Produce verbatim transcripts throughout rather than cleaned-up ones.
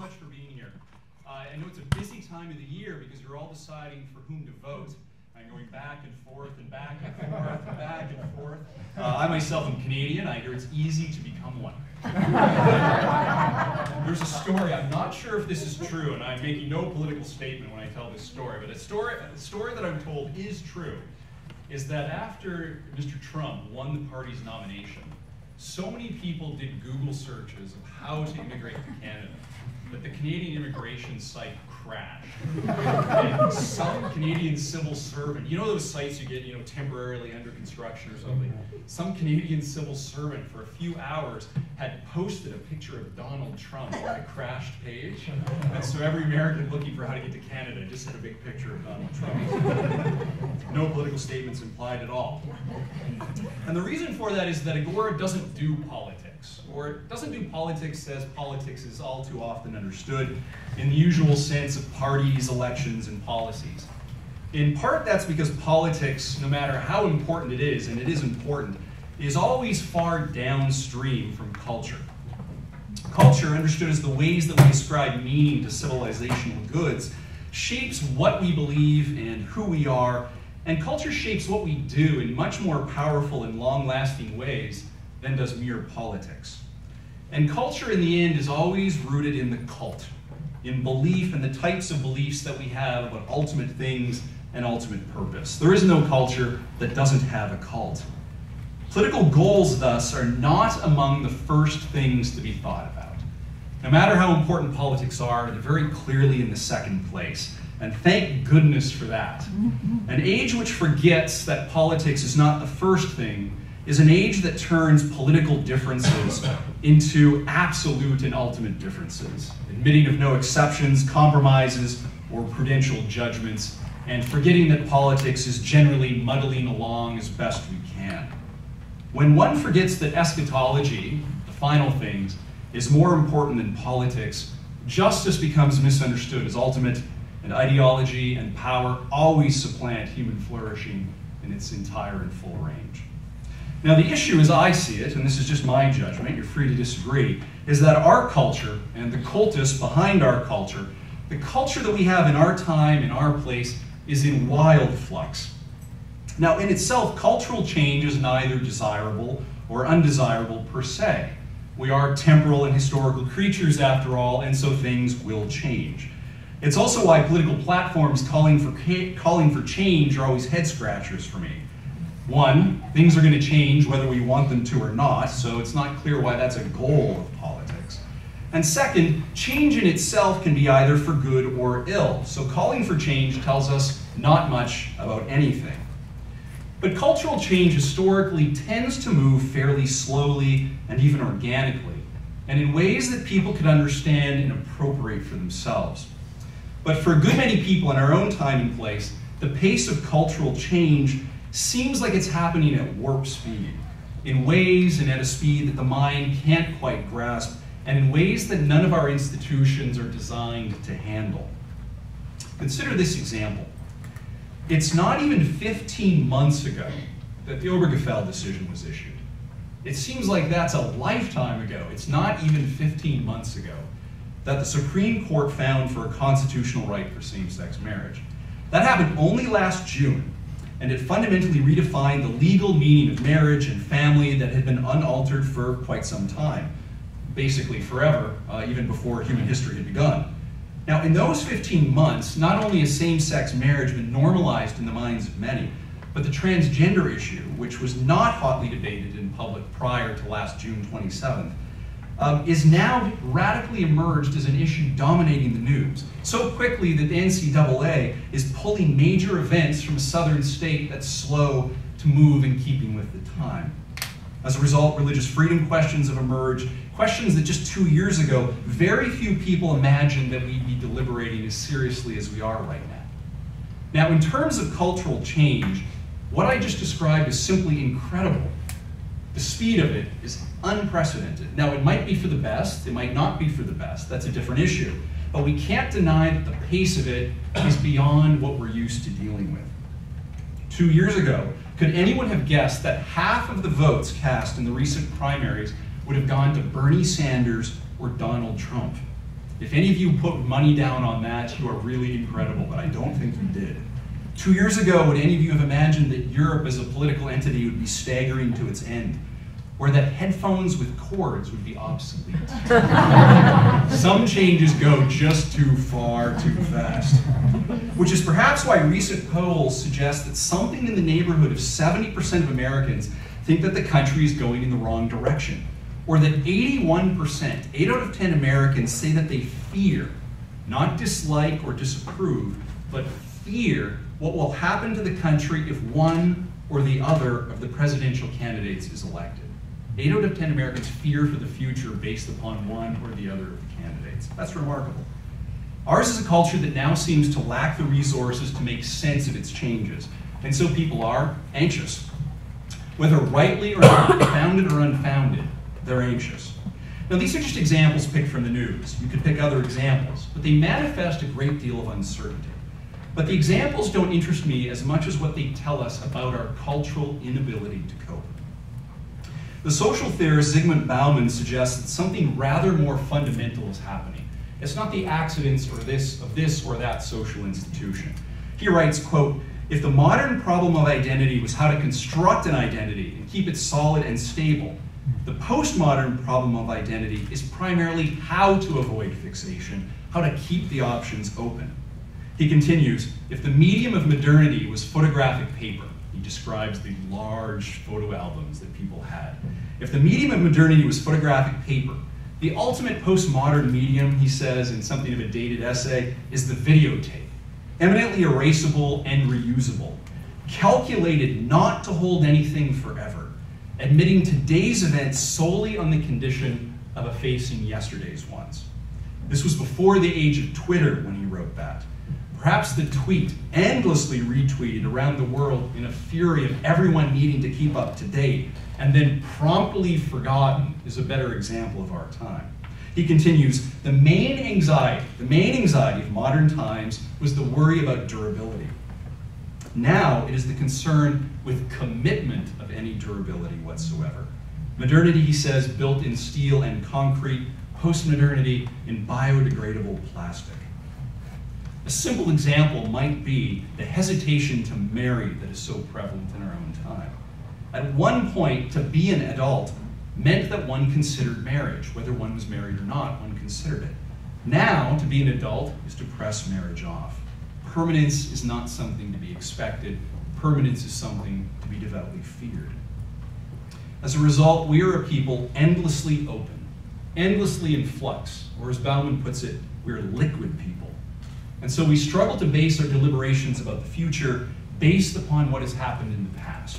much for being here. Uh, I know it's a busy time of the year because you're all deciding for whom to vote. I'm going back and forth and back and forth and back and forth. Uh, I myself am Canadian. I hear it's easy to become one. There's a story. I'm not sure if this is true, and I'm making no political statement when I tell this story, but a story, a story that I'm told is true is that after Mister Trump won the party's nomination, so many people did Google searches of how to immigrate to Canada that the Canadian immigration site crashed. And some Canadian civil servant, you know those sites you get, you know, temporarily under construction or something? Some Canadian civil servant for a few hours had posted a picture of Donald Trump on a crashed page. And so every American looking for how to get to Canada just had a big picture of Donald Trump. No political statements implied at all. And the reason for that is that Agora doesn't do politics, or it doesn't do politics as politics is all too often understood in the usual sense of parties, elections, and policies. In part, that's because politics, no matter how important it is, and it is important, is always far downstream from culture. Culture, understood as the ways that we ascribe meaning to civilizational goods, shapes what we believe and who we are, and culture shapes what we do in much more powerful and long-lasting ways than does mere politics. And culture, in the end, is always rooted in the cult, in belief and the types of beliefs that we have about ultimate things and ultimate purpose. There is no culture that doesn't have a cult. Political goals, thus, are not among the first things to be thought about. No matter how important politics are, they're very clearly in the second place. And thank goodness for that. An age which forgets that politics is not the first thing is an age that turns political differences into absolute and ultimate differences, admitting of no exceptions, compromises, or prudential judgments, and forgetting that politics is generally muddling along as best we can. When one forgets that eschatology, the final things, is more important than politics, justice becomes misunderstood as ultimate, and ideology and power always supplant human flourishing in its entire and full range. Now, the issue as I see it, and this is just my judgment, you're free to disagree, is that our culture and the cultus behind our culture, the culture that we have in our time, in our place, is in wild flux. Now, in itself, cultural change is neither desirable or undesirable per se. We are temporal and historical creatures, after all, and so things will change. It's also why political platforms calling for, calling for change are always head-scratchers for me. One, things are going to change whether we want them to or not, so it's not clear why that's a goal of politics. And second, change in itself can be either for good or ill, so calling for change tells us not much about anything. But cultural change historically tends to move fairly slowly and even organically, and in ways that people could understand and appropriate for themselves. But for a good many people in our own time and place, the pace of cultural change seems like it's happening at warp speed, in ways and at a speed that the mind can't quite grasp, and in ways that none of our institutions are designed to handle. Consider this example. It's not even fifteen months ago that the Obergefell decision was issued. It seems like that's a lifetime ago. It's not even fifteen months ago that the Supreme Court found for a constitutional right for same-sex marriage. That happened only last June, and it fundamentally redefined the legal meaning of marriage and family that had been unaltered for quite some time, basically forever, uh, even before human history had begun. Now, in those fifteen months, not only has same-sex marriage been normalized in the minds of many, but the transgender issue, which was not hotly debated in public prior to last June twenty-seventh, Um, is now radically emerged as an issue dominating the news, so quickly that the N C double A is pulling major events from a southern state that's slow to move in keeping with the time. As a result, religious freedom questions have emerged, questions that just two years ago, very few people imagined that we'd be deliberating as seriously as we are right now. Now, in terms of cultural change, what I just described is simply incredible. The speed of it is unprecedented. Now, it might be for the best, it might not be for the best, that's a different issue. But we can't deny that the pace of it is beyond what we're used to dealing with. Two years ago, could anyone have guessed that half of the votes cast in the recent primaries would have gone to Bernie Sanders or Donald Trump? If any of you put money down on that, you are really incredible, but I don't think you did. Two years ago, would any of you have imagined that Europe as a political entity would be staggering to its end? Or that headphones with cords would be obsolete? Some changes go just too far, too fast. Which is perhaps why recent polls suggest that something in the neighborhood of seventy percent of Americans think that the country is going in the wrong direction. Or that eighty-one percent, eight out of ten Americans say that they fear, not dislike or disapprove, but fear what will happen to the country if one or the other of the presidential candidates is elected. eight out of ten Americans fear for the future based upon one or the other of the candidates. That's remarkable. Ours is a culture that now seems to lack the resources to make sense of its changes, and so people are anxious. Whether rightly or not, founded or unfounded, they're anxious. Now, these are just examples picked from the news. You could pick other examples, but they manifest a great deal of uncertainty. But the examples don't interest me as much as what they tell us about our cultural inability to cope. The social theorist Zygmunt Bauman suggests that something rather more fundamental is happening. It's not the accidents or this of this or that social institution. He writes, quote, "If the modern problem of identity was how to construct an identity and keep it solid and stable, the postmodern problem of identity is primarily how to avoid fixation, how to keep the options open." He continues, "If the medium of modernity was photographic paper," he describes the large photo albums that people had. "If the medium of modernity was photographic paper, the ultimate postmodern medium," he says in something of a dated essay, "is the videotape, eminently erasable and reusable, calculated not to hold anything forever, admitting today's events solely on the condition of effacing yesterday's ones." This was before the age of Twitter when he wrote that. Perhaps the tweet, endlessly retweeted around the world in a fury of everyone needing to keep up to date, and then promptly forgotten, is a better example of our time. He continues, "The main anxiety, the main anxiety of modern times was the worry about durability. Now it is the concern with commitment of any durability whatsoever. Modernity," he says, "built in steel and concrete, postmodernity in biodegradable plastic." A simple example might be the hesitation to marry that is so prevalent in our own time. At one point, to be an adult meant that one considered marriage. Whether one was married or not, one considered it. Now, to be an adult is to press marriage off. Permanence is not something to be expected. Permanence is something to be devoutly feared. As a result, we are a people endlessly open, endlessly in flux, or as Bauman puts it, we're liquid people. And so we struggle to base our deliberations about the future based upon what has happened in the past.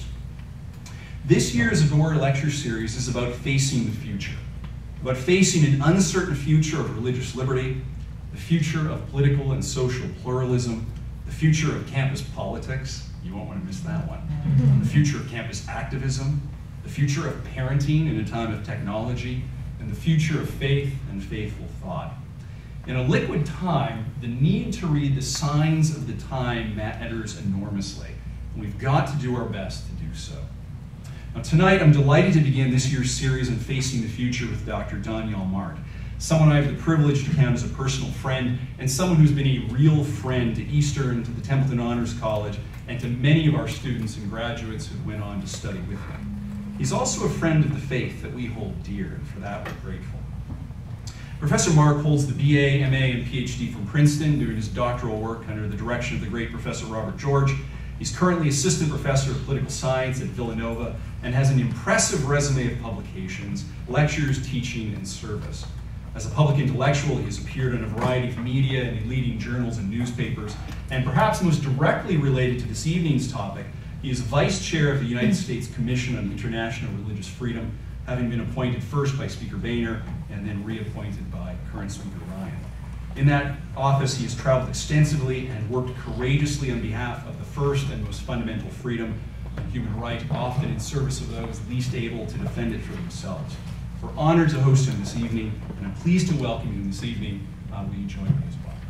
This year's Agora lecture series is about facing the future, about facing an uncertain future of religious liberty, the future of political and social pluralism, the future of campus politics, you won't want to miss that one, the future of campus activism, the future of parenting in a time of technology, and the future of faith and faithful thought. In a liquid time, the need to read the signs of the time matters enormously, and we've got to do our best to do so. Now tonight, I'm delighted to begin this year's series on Facing the Future with Doctor Daniel Mark, someone I have the privilege to count as a personal friend, and someone who's been a real friend to Eastern, to the Templeton Honors College, and to many of our students and graduates who went on to study with him. He's also a friend of the faith that we hold dear, and for that we're grateful. Professor Mark holds the B A, M A, and P H D from Princeton, doing his doctoral work under the direction of the great Professor Robert George. He's currently assistant professor of political science at Villanova and has an impressive resume of publications, lectures, teaching, and service. As a public intellectual, he has appeared in a variety of media and in leading journals and newspapers, and perhaps most directly related to this evening's topic, he is vice chair of the United States Commission on International Religious Freedom, having been appointed first by Speaker Boehner and then reappointed by current Speaker Ryan. In that office, he has traveled extensively and worked courageously on behalf of the first and most fundamental freedom and human right, often in service of those least able to defend it for themselves. We're honored to host him this evening, and I'm pleased to welcome him this evening. Uh, will you join me as well?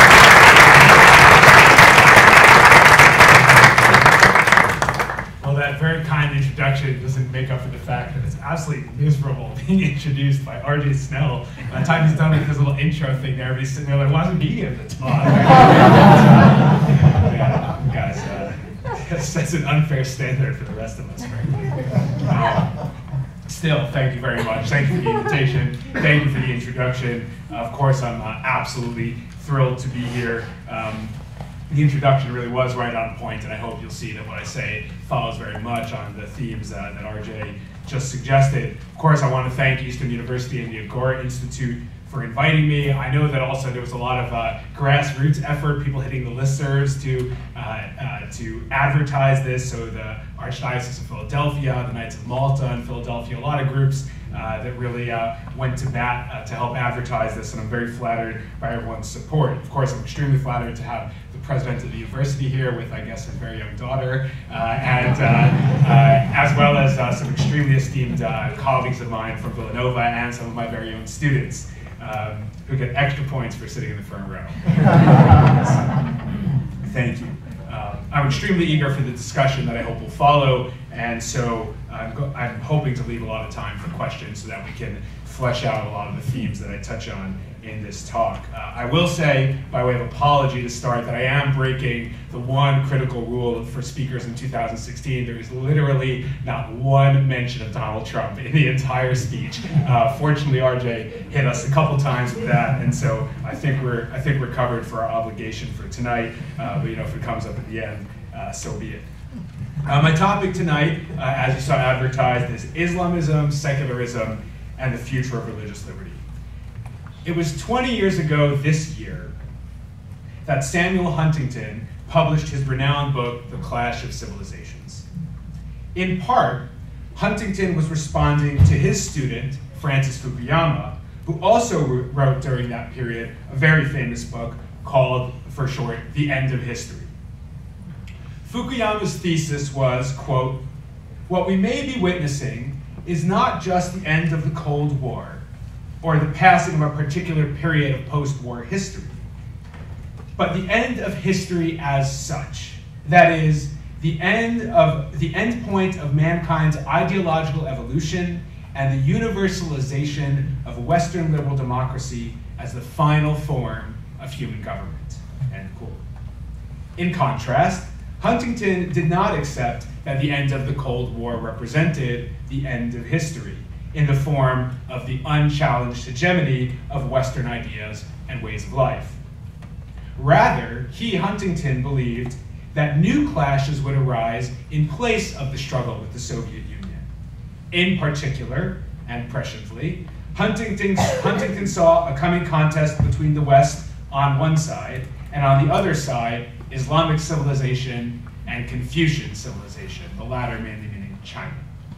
Well, that that very kind introduction doesn't make up for the fact that it's absolutely miserable being introduced by R J Snell. By the time he's done with his little intro thing there, everybody's sitting there like, why wasn't he in the talk? Yeah, guys, uh, that's, that's an unfair standard for the rest of us, frankly. Um, Still, thank you very much. Thank you for the invitation. Thank you for the introduction. Uh, of course, I'm uh, absolutely thrilled to be here. Um, the introduction really was right on point, and I hope you'll see that what I say follows very much on the themes uh, that R J just suggested. Of course, I want to thank Eastern University and the Agora Institute for inviting me. I know that also there was a lot of uh, grassroots effort, people hitting the listservs to uh, uh, to advertise this. So the Archdiocese of Philadelphia, the Knights of Malta in Philadelphia, a lot of groups uh, that really uh, went to bat uh, to help advertise this, and I'm very flattered by everyone's support. Of course, I'm extremely flattered to have the president of the university here with, I guess, his very young daughter, uh, and uh, uh, as well as uh, some extremely esteemed uh, colleagues of mine from Villanova and some of my very own students. Um, who get extra points for sitting in the front row. Thank you. Um, I'm extremely eager for the discussion that I hope will follow, and so I'm, go I'm hoping to leave a lot of time for questions so that we can flesh out a lot of the themes that I touch on in this talk. Uh, I will say, by way of apology to start, that I am breaking the one critical rule for speakers in two thousand sixteen. There is literally not one mention of Donald Trump in the entire speech. Uh, fortunately, R J hit us a couple times with that, and so I think we're I think we're covered for our obligation for tonight. Uh, but you know, if it comes up at the end, uh, so be it. Uh, my topic tonight, uh, as you saw advertised, is Islamism, secularism, and the future of religious liberty. It was twenty years ago this year that Samuel Huntington published his renowned book, The Clash of Civilizations. In part, Huntington was responding to his student, Francis Fukuyama, who also wrote during that period a very famous book called, for short, The End of History. Fukuyama's thesis was, quote, "What we may be witnessing is not just the end of the Cold War, or the passing of a particular period of post-war history, but the end of history as such. That is, the end of the end point of mankind's ideological evolution and the universalization of Western liberal democracy as the final form of human government." End quote. In contrast, Huntington did not accept that the end of the Cold War represented the end of history in the form of the unchallenged hegemony of Western ideas and ways of life. Rather, he, Huntington, believed that new clashes would arise in place of the struggle with the Soviet Union. In particular, and presciently, Huntington, Huntington saw a coming contest between the West on one side, and on the other side, Islamic civilization and Confucian civilization, the latter mainly meaning China.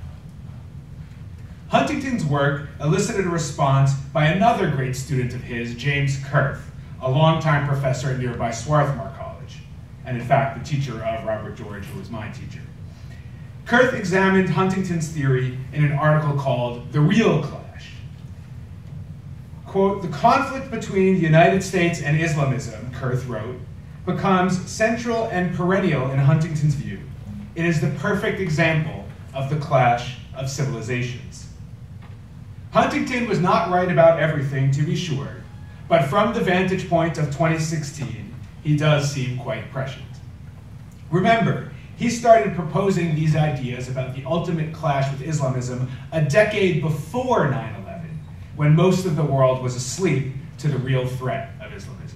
Huntington's work elicited a response by another great student of his, James Kurth, a longtime professor at nearby Swarthmore College, and in fact, the teacher of Robert George, who was my teacher. Kurth examined Huntington's theory in an article called The Real Clash. Quote, "The conflict between the United States and Islamism," Kurth wrote, "becomes central and perennial in Huntington's view. It is the perfect example of the clash of civilizations." Huntington was not right about everything, to be sure, but from the vantage point of twenty sixteen, he does seem quite prescient. Remember, he started proposing these ideas about the ultimate clash with Islamism a decade before nine eleven, when most of the world was asleep to the real threat of Islamism.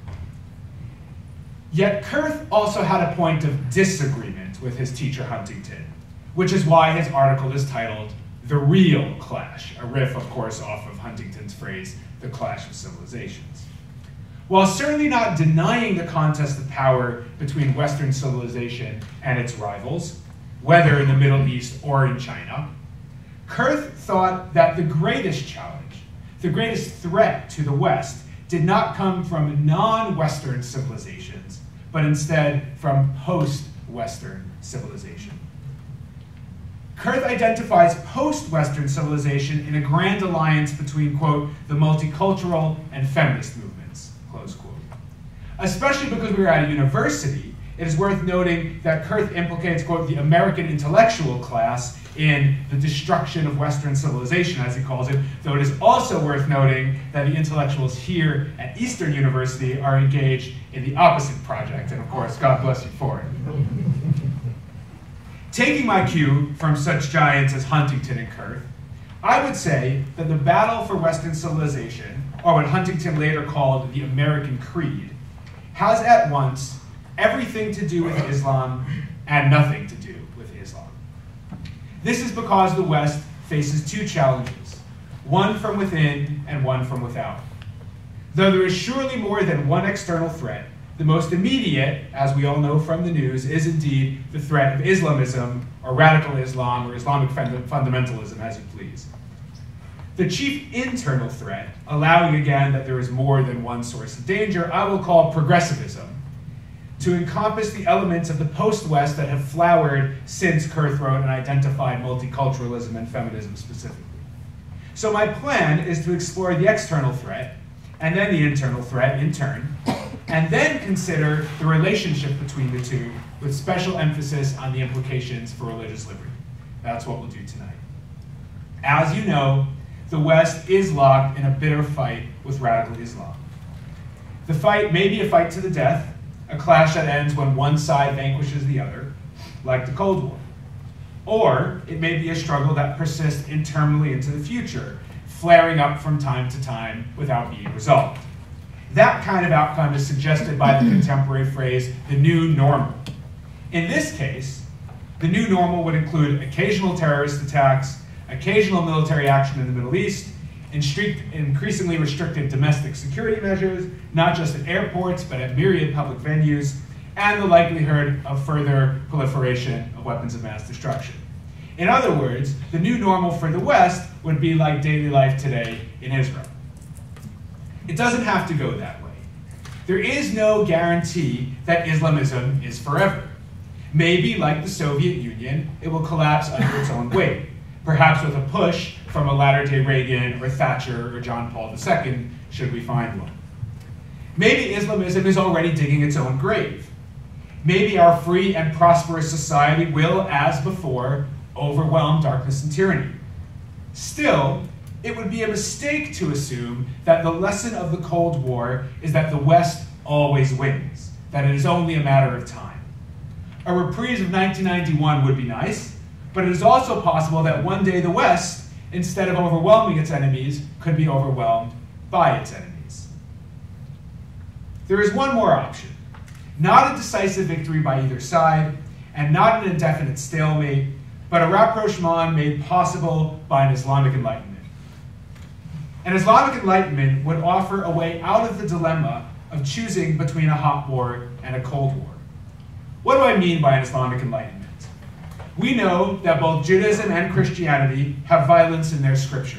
Yet Kurth also had a point of disagreement with his teacher Huntington, which is why his article is titled The Real Clash, a riff, of course, off of Huntington's phrase, the clash of civilizations. While certainly not denying the contest of power between Western civilization and its rivals, whether in the Middle East or in China, Kurth thought that the greatest challenge, the greatest threat to the West, did not come from non-Western civilizations, but instead from post-Western civilization. Kurth identifies post-Western civilization in a grand alliance between, quote, the multicultural and feminist movements, close quote. Especially because we were at a university it is worth noting that Kurth implicates, quote, the American intellectual class in the destruction of Western civilization, as he calls it, though it is also worth noting that the intellectuals here at Eastern University are engaged in the opposite project, and of course, God bless you for it. Taking my cue from such giants as Huntington and Kurth, I would say that the battle for Western civilization, or what Huntington later called the American Creed, has at once everything to do with Islam and nothing to do with Islam. This is because the West faces two challenges, one from within and one from without. Though there is surely more than one external threat, the most immediate, as we all know from the news, is indeed the threat of Islamism, or radical Islam, or Islamic fundamentalism, as you please. The chief internal threat, allowing again that there is more than one source of danger, I will call progressivism, to encompass the elements of the post-West that have flowered since Kurth wrote and identified multiculturalism and feminism specifically. So my plan is to explore the external threat, and then the internal threat in turn, and then consider the relationship between the two, with special emphasis on the implications for religious liberty. That's what we'll do tonight. As you know, the West is locked in a bitter fight with radical Islam. The fight may be a fight to the death, a clash that ends when one side vanquishes the other, like the Cold War. Or it may be a struggle that persists internally into the future, flaring up from time to time without being resolved. That kind of outcome is suggested by the contemporary phrase, the new normal. In this case, the new normal would include occasional terrorist attacks, occasional military action in the Middle East, and strict, increasingly restricted domestic security measures, not just at airports, but at myriad public venues, and the likelihood of further proliferation of weapons of mass destruction. In other words, the new normal for the West would be like daily life today in Israel. It doesn't have to go that way. There is no guarantee that Islamism is forever. Maybe, like the Soviet Union, it will collapse under its own weight, perhaps with a push from a latter-day Reagan or Thatcher or John Paul the Second, should we find one. Maybe Islamism is already digging its own grave. Maybe our free and prosperous society will, as before, overwhelm darkness and tyranny. Still, it would be a mistake to assume that the lesson of the Cold War is that the West always wins, that it is only a matter of time. A reprise of nineteen ninety-one would be nice, but it is also possible that one day the West, instead of overwhelming its enemies, could be overwhelmed by its enemies. There is one more option. Not a decisive victory by either side, and not an indefinite stalemate, but a rapprochement made possible by an Islamic Enlightenment. An Islamic Enlightenment would offer a way out of the dilemma of choosing between a hot war and a cold war. What do I mean by an Islamic Enlightenment? We know that both Judaism and Christianity have violence in their scripture.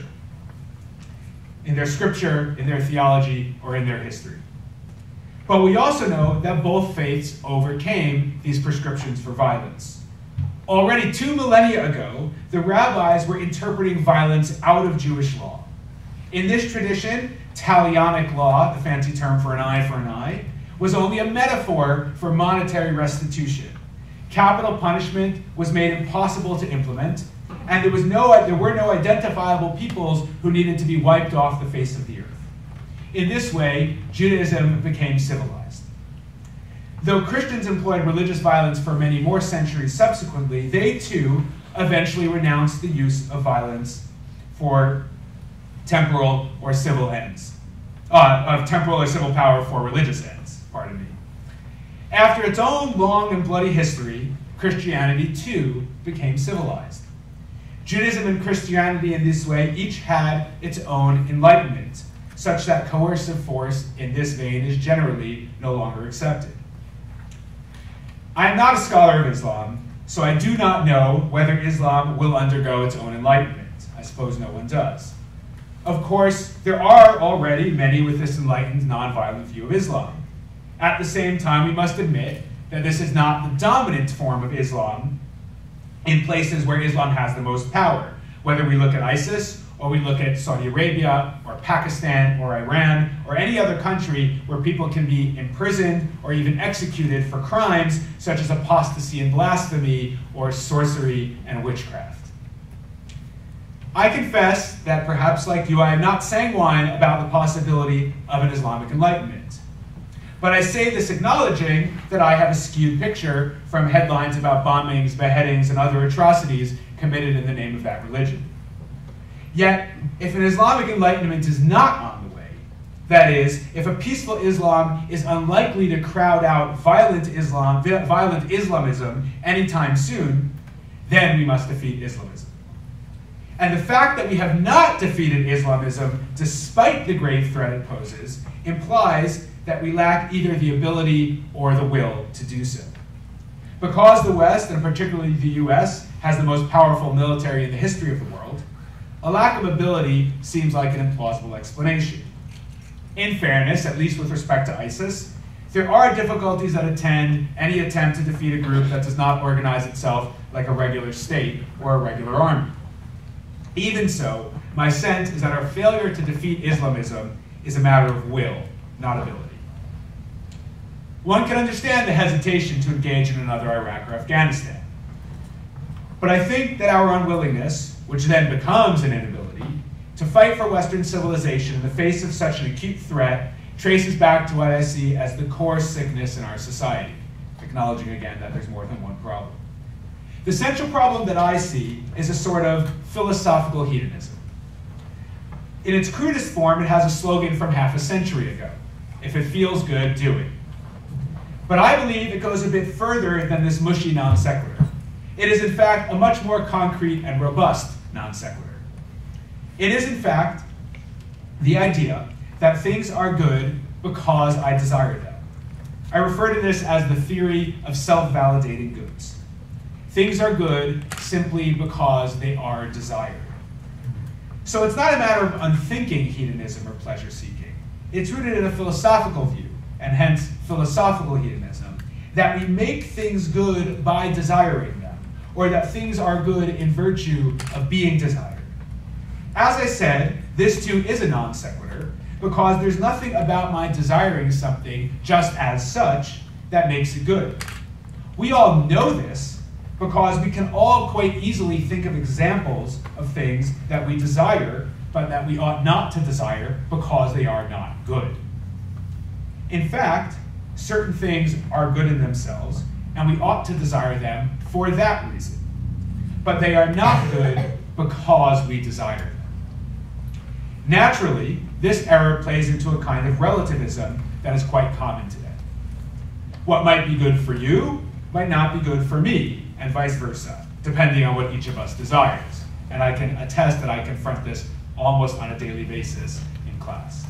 In their scripture, in their theology, or in their history. But we also know that both faiths overcame these prescriptions for violence. Already two millennia ago, the rabbis were interpreting violence out of Jewish law. In this tradition, talionic law, the fancy term for an eye for an eye, was only a metaphor for monetary restitution. Capital punishment was made impossible to implement, and there, was no, there were no identifiable peoples who needed to be wiped off the face of the earth. In this way, Judaism became civilized. Though Christians employed religious violence for many more centuries subsequently, they too eventually renounced the use of violence for temporal or civil ends, uh, of temporal or civil power for religious ends, pardon me. After its own long and bloody history, Christianity too became civilized. Judaism and Christianity in this way each had its own enlightenment, such that coercive force in this vein is generally no longer accepted. I am not a scholar of Islam, so I do not know whether Islam will undergo its own enlightenment. I suppose no one does. Of course, there are already many with this enlightened, nonviolent view of Islam. At the same time, we must admit that this is not the dominant form of Islam in places where Islam has the most power, whether we look at ISIS or we look at Saudi Arabia, or Pakistan, or Iran, or any other country where people can be imprisoned or even executed for crimes such as apostasy and blasphemy, or sorcery and witchcraft. I confess that perhaps like you, I am not sanguine about the possibility of an Islamic Enlightenment. But I say this acknowledging that I have a skewed picture from headlines about bombings, beheadings, and other atrocities committed in the name of that religion. Yet, if an Islamic Enlightenment is not on the way, that is, if a peaceful Islam is unlikely to crowd out violent Islam, violent Islamism anytime soon, then we must defeat Islamism. And the fact that we have not defeated Islamism, despite the grave threat it poses, implies that we lack either the ability or the will to do so. Because the West, and particularly the U S, has the most powerful military in the history of the world, a lack of ability seems like an implausible explanation. In fairness, at least with respect to ISIS, there are difficulties that attend any attempt to defeat a group that does not organize itself like a regular state or a regular army. Even so, my sense is that our failure to defeat Islamism is a matter of will, not ability. One can understand the hesitation to engage in another Iraq or Afghanistan. But I think that our unwillingness, which then becomes an inability, to fight for Western civilization in the face of such an acute threat traces back to what I see as the core sickness in our society, acknowledging again that there's more than one problem. The central problem that I see is a sort of philosophical hedonism. In its crudest form, it has a slogan from half a century ago: if it feels good, do it. But I believe it goes a bit further than this mushy non sequitur. It is in fact a much more concrete and robust non sequitur. It is in fact the idea that things are good because I desire them. I refer to this as the theory of self-validating goods. Things are good simply because they are desired. So it's not a matter of unthinking hedonism or pleasure-seeking. It's rooted in a philosophical view, and hence philosophical hedonism, that we make things good by desiring them, or that things are good in virtue of being desired. As I said, this too is a non sequitur, because there's nothing about my desiring something just as such that makes it good. We all know this because we can all quite easily think of examples of things that we desire, but that we ought not to desire because they are not good. In fact, certain things are good in themselves, and we ought to desire them for that reason. But they are not good because we desire them. Naturally, this error plays into a kind of relativism that is quite common today. What might be good for you might not be good for me, and vice versa, depending on what each of us desires. And I can attest that I confront this almost on a daily basis in class.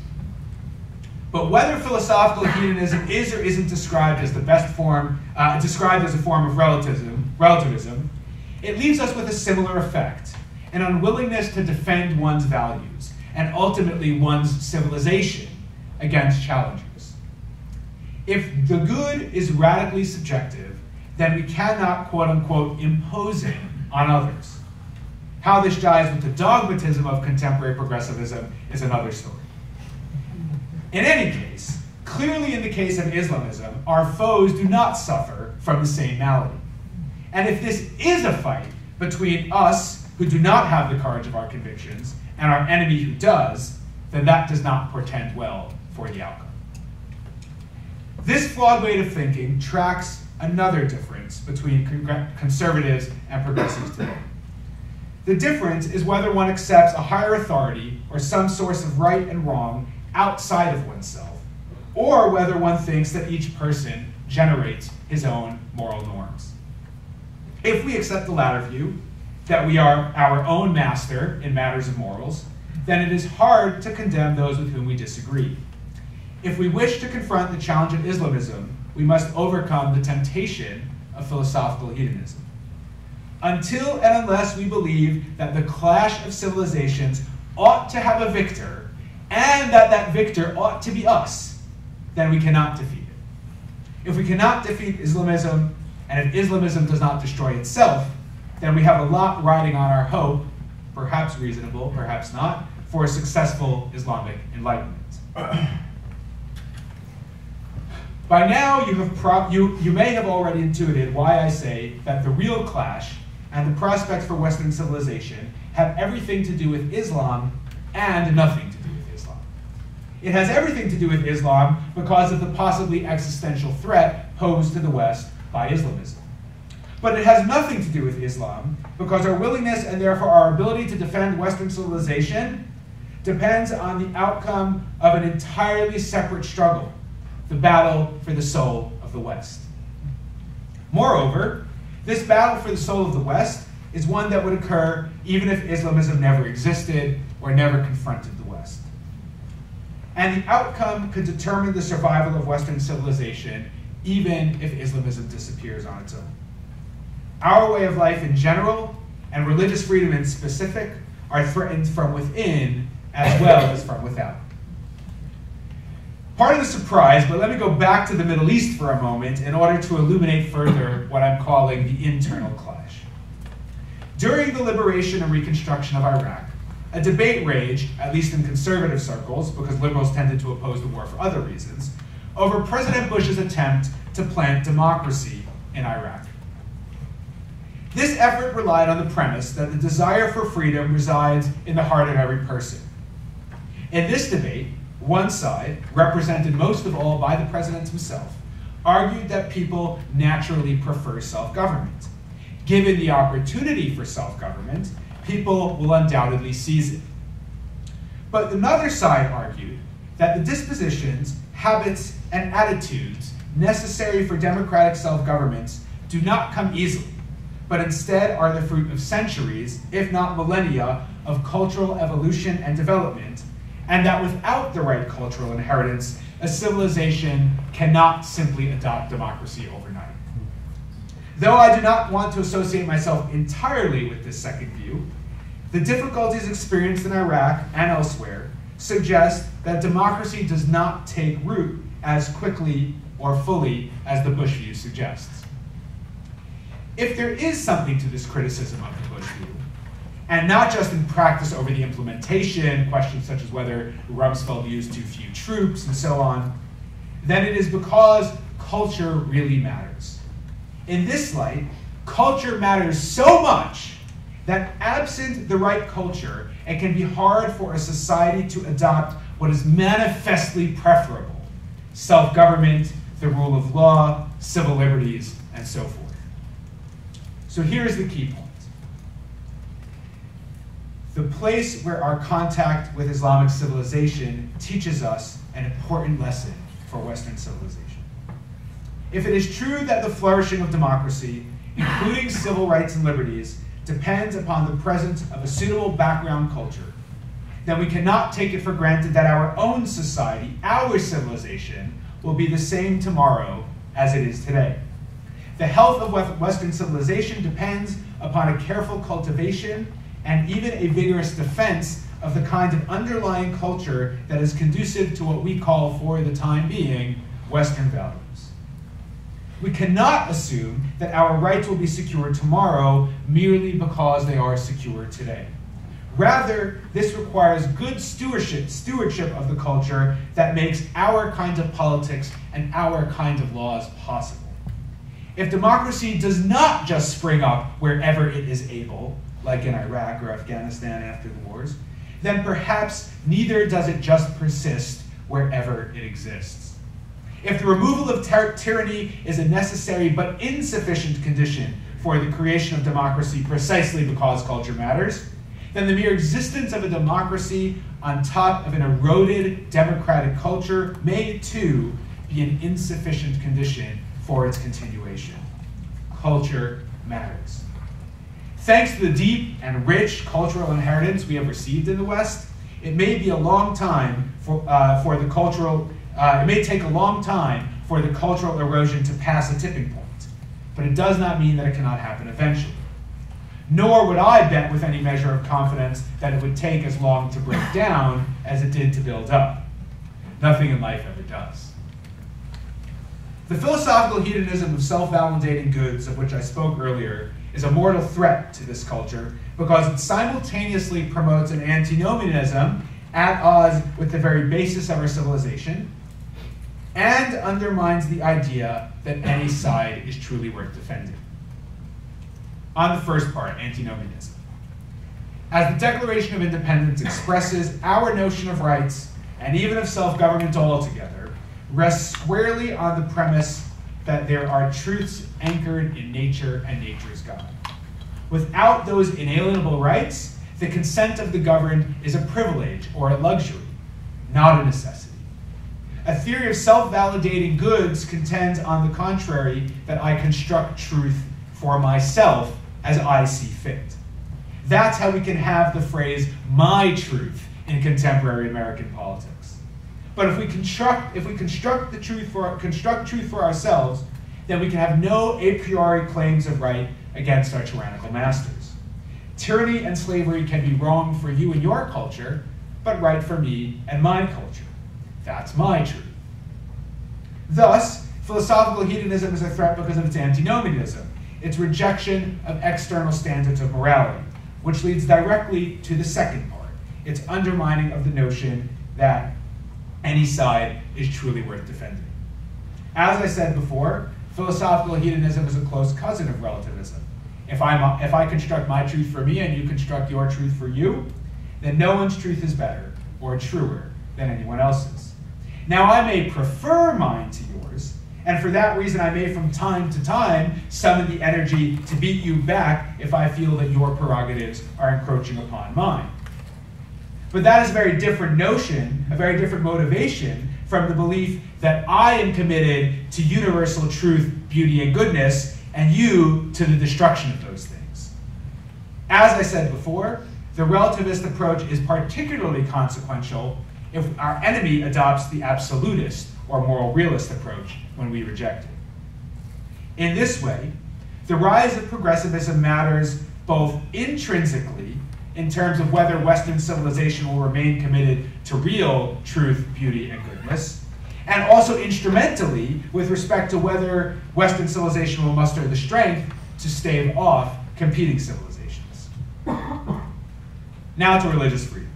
But whether philosophical hedonism is or isn't described as the best form, uh, described as a form of relativism, relativism, it leaves us with a similar effect, an unwillingness to defend one's values, and ultimately one's civilization against challengers. If the good is radically subjective, then we cannot, quote unquote, impose it on others. How this jives with the dogmatism of contemporary progressivism is another story. In any case, clearly in the case of Islamism, our foes do not suffer from the same malady. And if this is a fight between us, who do not have the courage of our convictions, and our enemy who does, then that does not portend well for the outcome. This flawed way of thinking tracks another difference between conservatives and progressives today. The difference is whether one accepts a higher authority or some source of right and wrong outside of oneself, or whether one thinks that each person generates his own moral norms. If we accept the latter view, that we are our own master in matters of morals, then it is hard to condemn those with whom we disagree. If we wish to confront the challenge of Islamism, we must overcome the temptation of philosophical hedonism. Until and unless we believe that the clash of civilizations ought to have a victor, and that that victor ought to be us, then we cannot defeat it. If we cannot defeat Islamism, and if Islamism does not destroy itself, then we have a lot riding on our hope, perhaps reasonable, perhaps not, for a successful Islamic Enlightenment. By now, you, have pro you, you may have already intuited why I say that the real clash and the prospects for Western civilization have everything to do with Islam and nothing to do with Islam. It has everything to do with Islam because of the possibly existential threat posed to the West by Islamism. But it has nothing to do with Islam because our willingness and therefore our ability to defend Western civilization depends on the outcome of an entirely separate struggle, the battle for the soul of the West. Moreover, this battle for the soul of the West is one that would occur even if Islamism never existed or never confronted the West. And the outcome could determine the survival of Western civilization even if Islamism disappears on its own. Our way of life in general, and religious freedom in specific, are threatened from within as well as from without. Part of the surprise, but let me go back to the Middle East for a moment in order to illuminate further what I'm calling the internal clash. During the liberation and reconstruction of Iraq, a debate raged, at least in conservative circles, because liberals tended to oppose the war for other reasons, over President Bush's attempt to plant democracy in Iraq. This effort relied on the premise that the desire for freedom resides in the heart of every person. In this debate, one side, represented most of all by the president himself, argued that people naturally prefer self-government. Given the opportunity for self-government, people will undoubtedly seize it. But another side argued that the dispositions, habits, and attitudes necessary for democratic self-governments do not come easily, but instead are the fruit of centuries, if not millennia, of cultural evolution and development, and that without the right cultural inheritance, a civilization cannot simply adopt democracy overnight. Though I do not want to associate myself entirely with this second view, the difficulties experienced in Iraq and elsewhere suggest that democracy does not take root as quickly or fully as the Bush view suggests. If there is something to this criticism of the Bush view, and not just in practice over the implementation, questions such as whether Rumsfeld used too few troops and so on, then it is because culture really matters. In this light, culture matters so much that absent the right culture, it can be hard for a society to adopt what is manifestly preferable: self-government, the rule of law, civil liberties, and so forth. So here's the key point. The place where our contact with Islamic civilization teaches us an important lesson for Western civilization. If it is true that the flourishing of democracy, including civil rights and liberties, depends upon the presence of a suitable background culture, then we cannot take it for granted that our own society, our civilization, will be the same tomorrow as it is today. The health of Western civilization depends upon a careful cultivation and even a vigorous defense of the kind of underlying culture that is conducive to what we call, for the time being, Western values. We cannot assume that our rights will be secure tomorrow merely because they are secure today. Rather, this requires good stewardship, stewardship of the culture that makes our kind of politics and our kind of laws possible. If democracy does not just spring up wherever it is able, like in Iraq or Afghanistan after the wars, then perhaps neither does it just persist wherever it exists. If the removal of tyranny is a necessary but insufficient condition for the creation of democracy precisely because culture matters, then the mere existence of a democracy on top of an eroded democratic culture may too be an insufficient condition for its continuation. Culture matters. Thanks to the deep and rich cultural inheritance we have received in the West, it may be a long time for, uh, for the cultural, uh, it may take a long time for the cultural erosion to pass a tipping point, but it does not mean that it cannot happen eventually. Nor would I bet with any measure of confidence that it would take as long to break down as it did to build up. Nothing in life ever does. The philosophical hedonism of self-validating goods, of which I spoke earlier, is a mortal threat to this culture because it simultaneously promotes an antinomianism at odds with the very basis of our civilization and undermines the idea that any side is truly worth defending. On the first part, antinomianism. As the Declaration of Independence expresses, our notion of rights, and even of self-government altogether, rests squarely on the premise that there are truths anchored in nature and nature's God. Without those inalienable rights, the consent of the governed is a privilege or a luxury, not a necessity. A theory of self-validating goods contends, on the contrary, that I construct truth for myself as I see fit. That's how we can have the phrase, my truth, in contemporary American politics. But if we construct, if we construct the truth for construct truth for ourselves, then we can have no a priori claims of right against our tyrannical masters. Tyranny and slavery can be wrong for you and your culture, but right for me and my culture. That's my truth. Thus, philosophical hedonism is a threat because of its antinomianism, its rejection of external standards of morality, which leads directly to the second part, its undermining of the notion that any side is truly worth defending. As I said before, philosophical hedonism is a close cousin of relativism. If, I'm, if I construct my truth for me and you construct your truth for you, then no one's truth is better or truer than anyone else's. Now, I may prefer mine to yours, and for that reason I may from time to time summon the energy to beat you back if I feel that your prerogatives are encroaching upon mine. But that is a very different notion, a very different motivation from the belief that I am committed to universal truth, beauty, and goodness, and you to the destruction of those things. As I said before, the relativist approach is particularly consequential if our enemy adopts the absolutist or moral realist approach when we reject it. In this way, the rise of progressivism matters both intrinsically in terms of whether Western civilization will remain committed to real truth, beauty, and goodness, and also instrumentally with respect to whether Western civilization will muster the strength to stave off competing civilizations. Now to religious freedom.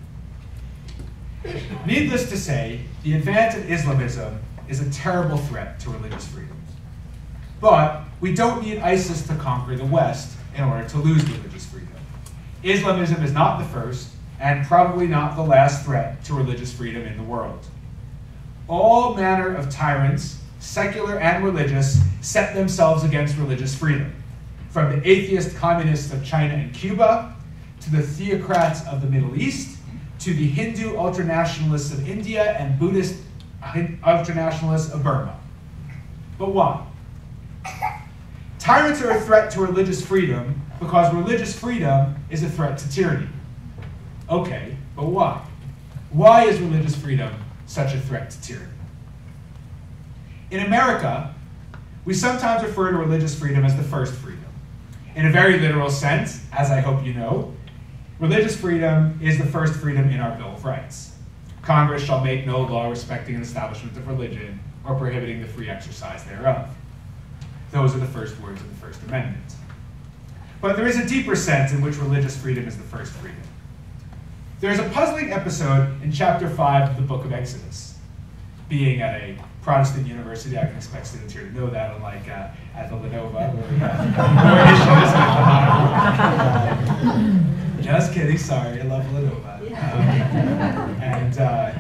Needless to say, the advance of Islamism is a terrible threat to religious freedom. But we don't need ISIS to conquer the West in order to lose religious freedom. Islamism is not the first, and probably not the last threat to religious freedom in the world. All manner of tyrants, secular and religious, set themselves against religious freedom, from the atheist communists of China and Cuba, to the theocrats of the Middle East, to the Hindu ultranationalists of India and Buddhist ultranationalists of Burma. But why? Tyrants are a threat to religious freedom because religious freedom is a threat to tyranny. Okay, but why? Why is religious freedom such a threat to tyranny? In America, we sometimes refer to religious freedom as the first freedom. In a very literal sense, as I hope you know, religious freedom is the first freedom in our Bill of Rights. Congress shall make no law respecting an establishment of religion or prohibiting the free exercise thereof. Those are the first words of the First Amendment. But there is a deeper sense in which religious freedom is the first freedom. There is a puzzling episode in chapter five of the book of Exodus. Being at a Protestant university, I can expect students here to know that, unlike uh, at Villanova, where we have more issues. Just kidding, sorry, I love Villanova. Um, and uh,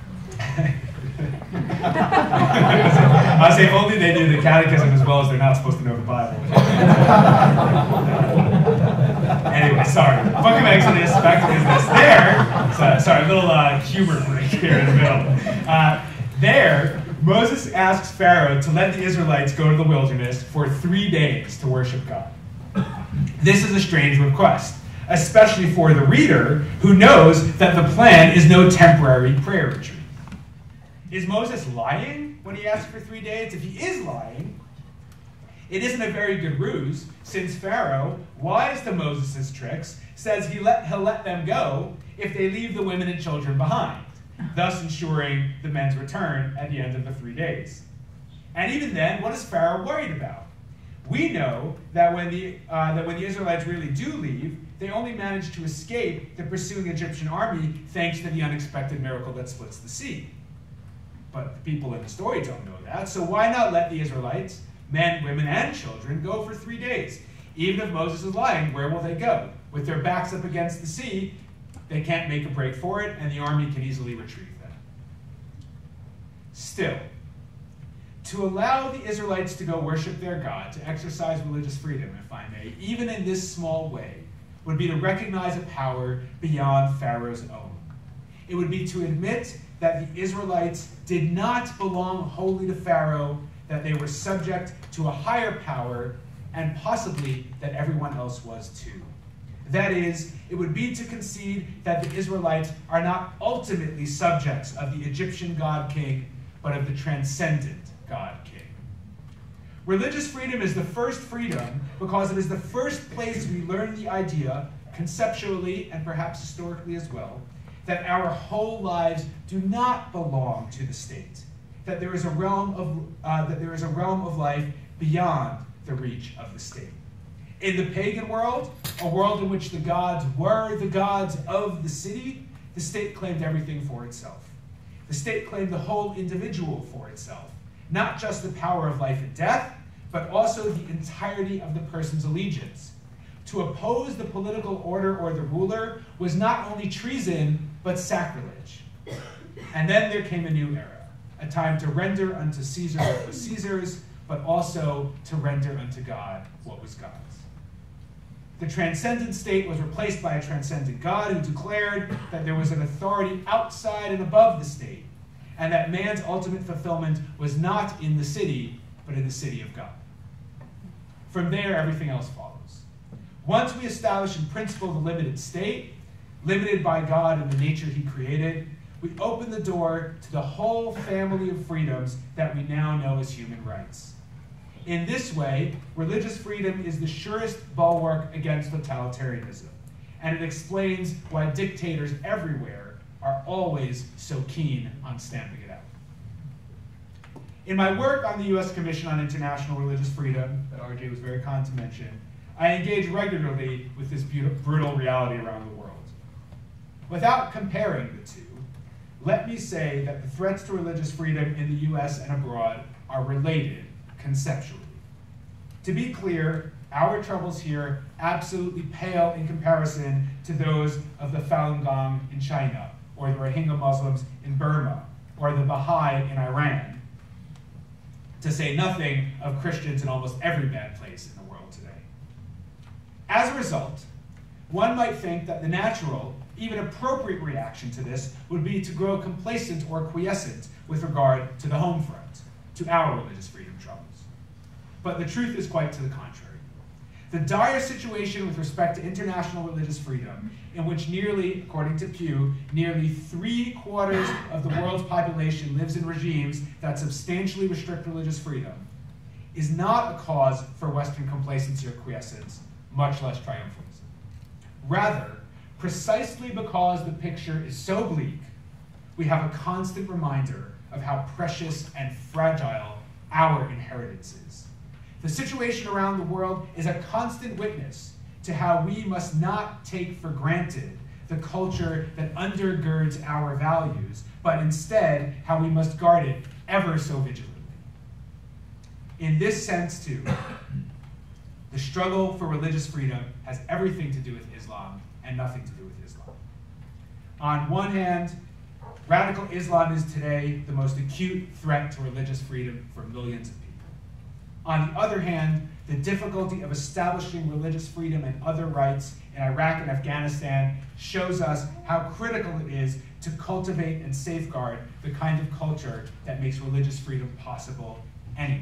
I say if only they knew the catechism as well as they're not supposed to know the Bible. Anyway, sorry. Book of Exodus, back to business. There, so, sorry, a little uh, humor break here in the middle. Uh, there, Moses asks Pharaoh to let the Israelites go to the wilderness for three days to worship God. This is a strange request, especially for the reader who knows that the plan is no temporary prayer retreat. Is Moses lying when he asks for three days? If he is lying, it isn't a very good ruse, since Pharaoh, wise to Moses' tricks, says he let, he'll let them go if they leave the women and children behind, thus ensuring the men's return at the end of the three days. And even then, what is Pharaoh worried about? We know that when the, uh, that when the Israelites really do leave, they only manage to escape the pursuing Egyptian army thanks to the unexpected miracle that splits the sea. But the people in the story don't know that, so why not let the Israelites, men, women, and children, go for three days? Even if Moses is lying, where will they go? With their backs up against the sea, they can't make a break for it, and the army can easily retrieve them. Still, to allow the Israelites to go worship their God, to exercise religious freedom, if I may, even in this small way, would be to recognize a power beyond Pharaoh's own. It would be to admit that the Israelites did not belong wholly to Pharaoh, that they were subject to a higher power, and possibly that everyone else was too. That is, it would be to concede that the Israelites are not ultimately subjects of the Egyptian god-king, but of the transcendent God-king. Religious freedom is the first freedom because it is the first place we learn the idea, conceptually and perhaps historically as well, that our whole lives do not belong to the state, that there is a realm of, uh, that there is a realm of life beyond the reach of the state. In the pagan world, a world in which the gods were the gods of the city, the state claimed everything for itself. The state claimed the whole individual for itself, not just the power of life and death, but also the entirety of the person's allegiance. To oppose the political order or the ruler was not only treason, but sacrilege. And then there came a new era, a time to render unto Caesar what was Caesar's, but also to render unto God what was God's. The transcendent state was replaced by a transcendent God who declared that there was an authority outside and above the state, and that man's ultimate fulfillment was not in the city, but in the city of God. From there, everything else follows. Once we establish in principle the limited state, limited by God and the nature he created, we open the door to the whole family of freedoms that we now know as human rights. In this way, religious freedom is the surest bulwark against totalitarianism, and it explains why dictators everywhere are always so keen on stamping it out. In my work on the U S Commission on International Religious Freedom, that R J was very kind to mention, I engage regularly with this brutal reality around the world. Without comparing the two, let me say that the threats to religious freedom in the U S and abroad are related conceptually. To be clear, our troubles here absolutely pale in comparison to those of the Falun Gong in China, or the Rohingya Muslims in Burma, or the Baha'i in Iran, to say nothing of Christians in almost every bad place in the world today. As a result, one might think that the natural, even appropriate reaction to this would be to grow complacent or quiescent with regard to the home front, to our religious freedom troubles. But the truth is quite to the contrary. The dire situation with respect to international religious freedom, in which nearly, according to Pew, nearly three quarters of the world's population lives in regimes that substantially restrict religious freedom, is not a cause for Western complacency or quiescence, much less triumphalism. Rather, precisely because the picture is so bleak, we have a constant reminder of how precious and fragile our inheritance is. The situation around the world is a constant witness to how we must not take for granted the culture that undergirds our values, but instead how we must guard it ever so vigilantly. In this sense, too, the struggle for religious freedom has everything to do with Islam and nothing to do with Islam. On one hand, radical Islam is today the most acute threat to religious freedom for millions of people. On the other hand, the difficulty of establishing religious freedom and other rights in Iraq and Afghanistan shows us how critical it is to cultivate and safeguard the kind of culture that makes religious freedom possible anywhere.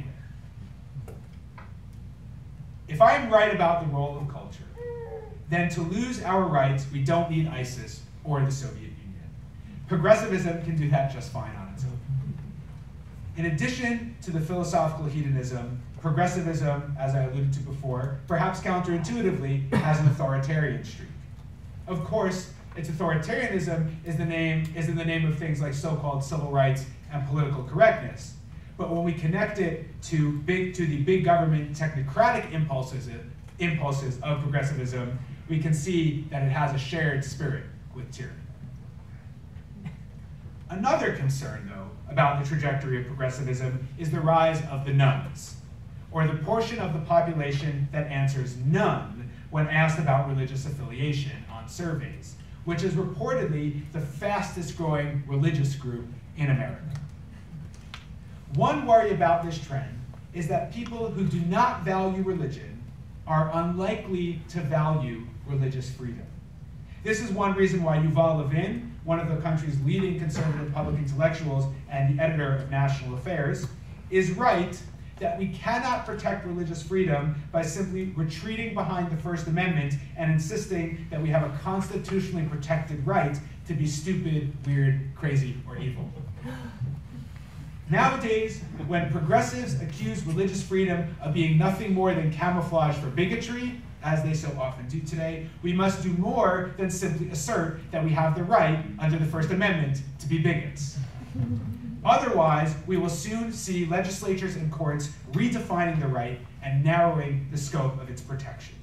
If I am right about the role of culture, then to lose our rights, we don't need ISIS or the Soviet Union. Progressivism can do that just fine on its own. In addition to the philosophical hedonism, progressivism, as I alluded to before, perhaps counterintuitively, has an authoritarian streak. Of course, its authoritarianism is, the name, is in the name of things like so-called civil rights and political correctness. but when we connect it to, big, to the big government technocratic impulses, impulses of progressivism, we can see that it has a shared spirit with tyranny. Another concern, though, about the trajectory of progressivism is the rise of the nones, or the portion of the population that answers none when asked about religious affiliation on surveys, which is reportedly the fastest growing religious group in America. One worry about this trend is that people who do not value religion are unlikely to value religious freedom. This is one reason why Yuval Levin, one of the country's leading conservative public intellectuals and the editor of National Affairs, is right that we cannot protect religious freedom by simply retreating behind the First Amendment and insisting that we have a constitutionally protected right to be stupid, weird, crazy, or evil. Nowadays, when progressives accuse religious freedom of being nothing more than camouflage for bigotry, as they so often do today, we must do more than simply assert that we have the right under the First Amendment to be bigots. Otherwise, we will soon see legislatures and courts redefining the right and narrowing the scope of its protection.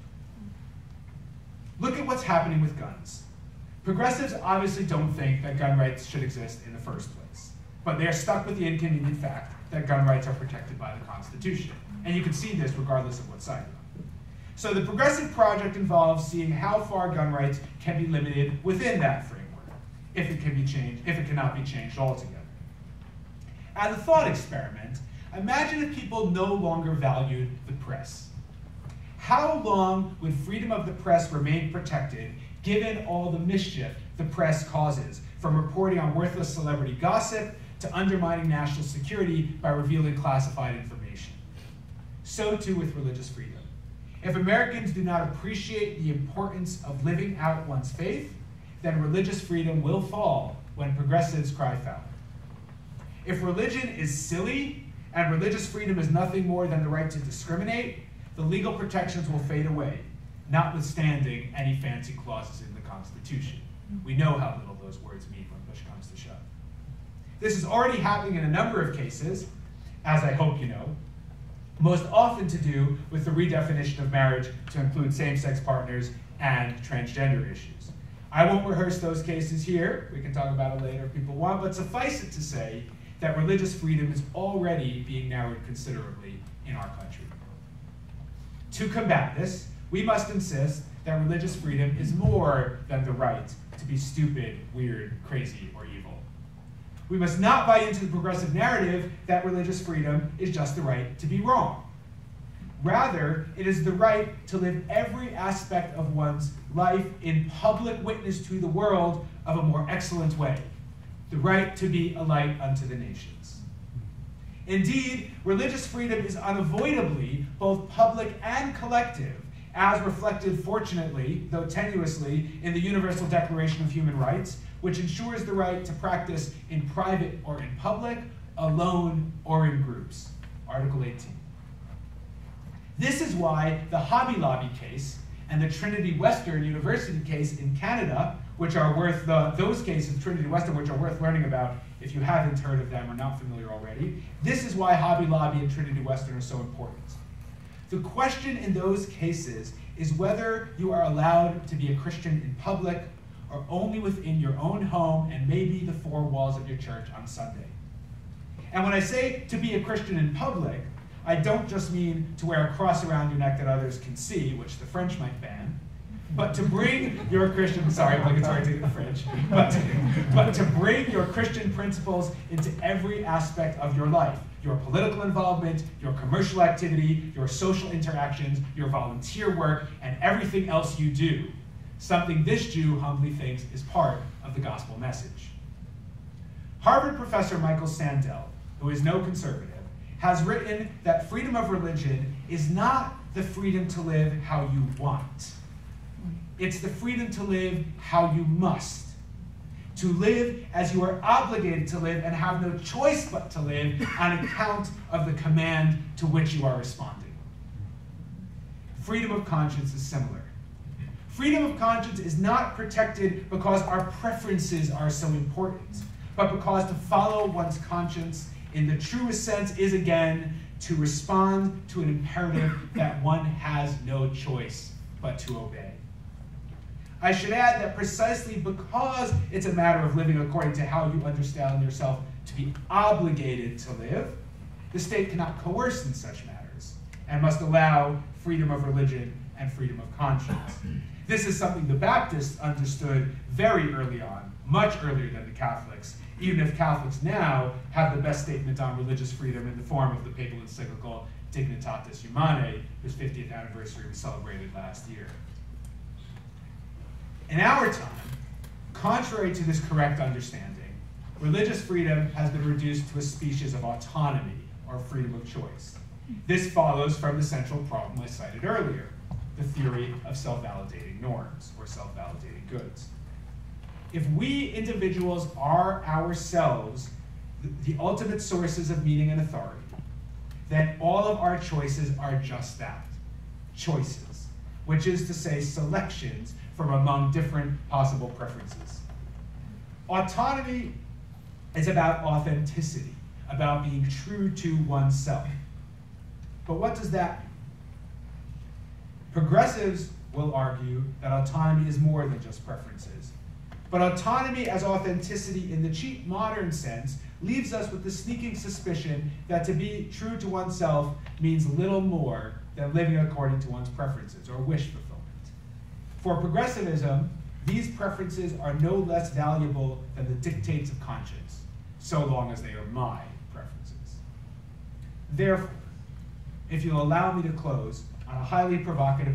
Look at what's happening with guns. Progressives obviously don't think that gun rights should exist in the first place, but they are stuck with the inconvenient fact that gun rights are protected by the Constitution. And you can see this regardless of what side you're on. So the progressive project involves seeing how far gun rights can be limited within that framework, if it can be changed, if it cannot be changed altogether. As a thought experiment, imagine if people no longer valued the press. How long would freedom of the press remain protected given all the mischief the press causes, from reporting on worthless celebrity gossip to undermining national security by revealing classified information? So too with religious freedom. If Americans do not appreciate the importance of living out one's faith, then religious freedom will fall when progressives cry foul. If religion is silly and religious freedom is nothing more than the right to discriminate, the legal protections will fade away, notwithstanding any fancy clauses in the Constitution. We know how little those words mean when push comes to shove. This is already happening in a number of cases, as I hope you know, most often to do with the redefinition of marriage to include same-sex partners and transgender issues. I won't rehearse those cases here. We can talk about it later if people want, but suffice it to say that religious freedom is already being narrowed considerably in our country. To combat this, we must insist that religious freedom is more than the right to be stupid, weird, crazy, or evil. We must not buy into the progressive narrative that religious freedom is just the right to be wrong. Rather, it is the right to live every aspect of one's life in public witness to the world of a more excellent way. The right to be a light unto the nations. Indeed, religious freedom is unavoidably both public and collective, as reflected, fortunately, though tenuously, in the Universal Declaration of Human Rights, which ensures the right to practice in private or in public, alone or in groups. Article eighteen. This is why the Hobby Lobby case and the Trinity Western University case in Canada, which are worth, the, those cases, Trinity Western, which are worth learning about if you haven't heard of them or not familiar already, this is why Hobby Lobby and Trinity Western are so important. The question in those cases is whether you are allowed to be a Christian in public or only within your own home and maybe the four walls of your church on Sunday. And when I say to be a Christian in public, I don't just mean to wear a cross around your neck that others can see, which the French might ban, but to bring your Christian, sorry, obligatory to the French, but to, but to bring your Christian principles into every aspect of your life. Your political involvement, your commercial activity, your social interactions, your volunteer work, and everything else you do. Something this Jew humbly thinks is part of the gospel message. Harvard professor Michael Sandel, who is no conservative, has written that freedom of religion is not the freedom to live how you want. It's the freedom to live how you must. To live as you are obligated to live and have no choice but to live on account of the command to which you are responding. Freedom of conscience is similar. Freedom of conscience is not protected because our preferences are so important, but because to follow one's conscience in the truest sense is, again, to respond to an imperative that one has no choice but to obey. I should add that precisely because it's a matter of living according to how you understand yourself to be obligated to live, the state cannot coerce in such matters and must allow freedom of religion and freedom of conscience. This is something the Baptists understood very early on, much earlier than the Catholics, even if Catholics now have the best statement on religious freedom in the form of the papal encyclical Dignitatis Humanae, whose fiftieth anniversary we celebrated last year. In our time, contrary to this correct understanding, religious freedom has been reduced to a species of autonomy, or freedom of choice. This follows from the central problem I cited earlier, the theory of self-validating norms, or self-validating goods. If we individuals are ourselves the ultimate sources of meaning and authority, then all of our choices are just that, choices, which is to say selections from among different possible preferences. Autonomy is about authenticity, about being true to oneself. But what does that mean? Progressives will argue that autonomy is more than just preferences. But autonomy as authenticity in the cheap modern sense leaves us with the sneaking suspicion that to be true to oneself means little more than living according to one's preferences or wish fulfillment. For progressivism, these preferences are no less valuable than the dictates of conscience, so long as they are my preferences. Therefore, if you'll allow me to close on a highly provocative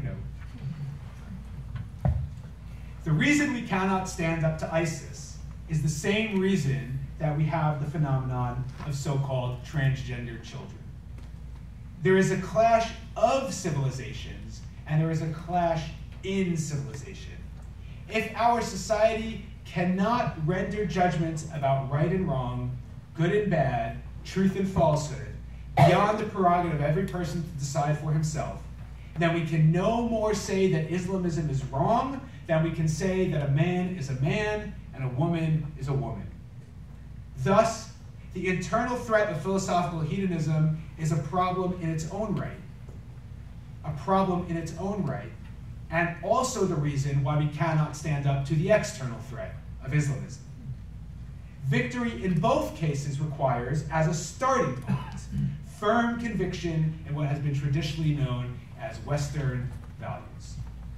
note, the reason we cannot stand up to ISIS is the same reason that we have the phenomenon of so-called transgender children. There is a clash of civilizations, and there is a clash in civilization. If our society cannot render judgments about right and wrong, good and bad, truth and falsehood, beyond the prerogative of every person to decide for himself, then we can no more say that Islamism is wrong than we can say that a man is a man and a woman is a woman. Thus, the internal threat of philosophical hedonism is a problem in its own right. A problem in its own right, and also the reason why we cannot stand up to the external threat of Islamism. Victory in both cases requires, as a starting point, firm conviction in what has been traditionally known as Western values.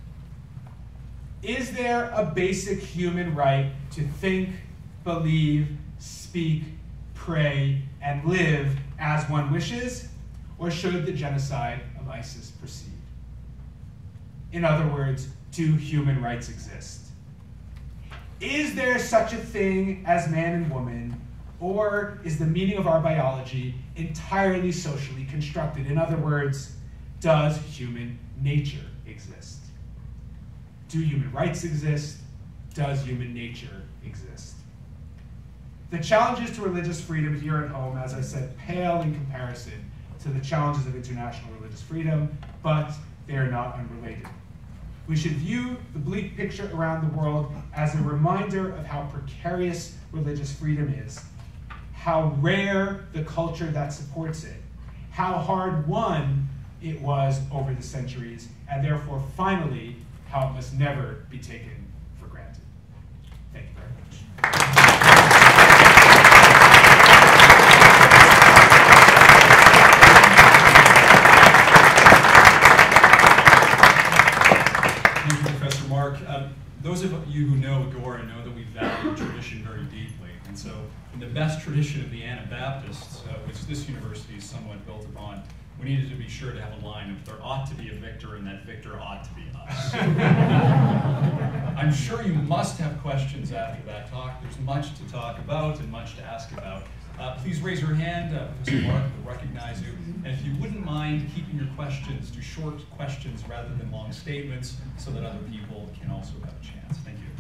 Is there a basic human right to think, believe, speak, pray, and live as one wishes, or should the genocide of ISIS proceed? In other words, do human rights exist? Is there such a thing as man and woman, or is the meaning of our biology entirely socially constructed? In other words, does human nature exist? Do human rights exist? Does human nature exist? The challenges to religious freedom here at home, as I said, pale in comparison to the challenges of international religious freedom, but they are not unrelated. We should view the bleak picture around the world as a reminder of how precarious religious freedom is, how rare the culture that supports it, how hard won it was over the centuries, and therefore, finally, how it must never be taken for granted. Thank you very much. Um, those of you who know Agora know that we value tradition very deeply. And so in the best tradition of the Anabaptists, uh, which this university is somewhat built upon, we needed to be sure to have a line of there ought to be a victor and that victor ought to be us. I'm sure you must have questions after that talk. There's much to talk about and much to ask about. Uh, please raise your hand. Uh, Professor Mark will recognize you. And if you wouldn't mind keeping your questions to short questions rather than long statements so that other people can also have a chance. Thank you.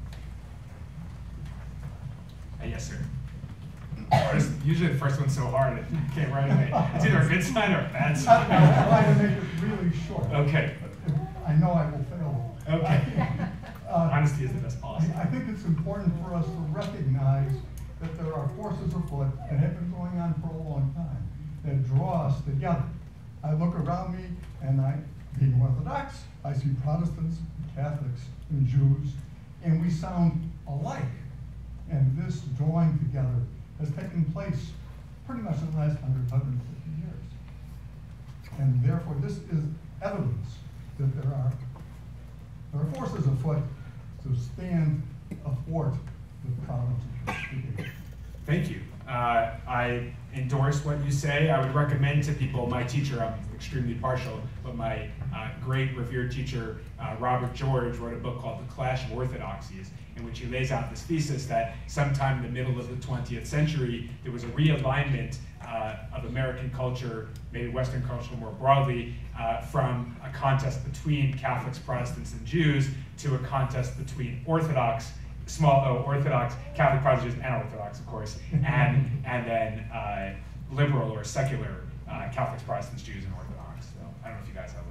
Uh, yes, sir. First, usually the first one's so hard, it came right away. It's either a good sign or a bad sign. I'll try to make it really short. Okay. I know I will fail. Okay. Uh, Honesty is the best policy. I think it's important for us to recognize that there are forces afoot and have been going on for a long time that draw us together. I look around me and I, being Orthodox, I see Protestants, Catholics, and Jews, and we sound alike. And this drawing together has taken place pretty much in the last one hundred, one hundred fifty years. And therefore, this is evidence that there are, there are forces afoot to stand athwart the problems of Christianity. Thank you. Uh, I endorse what you say. I would recommend to people, my teacher, I'm extremely partial, but my uh, great revered teacher, uh, Robert George, wrote a book called The Clash of Orthodoxies, in which he lays out this thesis that sometime in the middle of the twentieth century, there was a realignment uh, of American culture, maybe Western culture more broadly, uh, from a contest between Catholics, Protestants, and Jews to a contest between Orthodox, small O, Orthodox, Catholic, Protestants, and Orthodox, of course, and and then uh, liberal or secular uh, Catholics, Protestants, Jews, and Orthodox. So I don't know if you guys have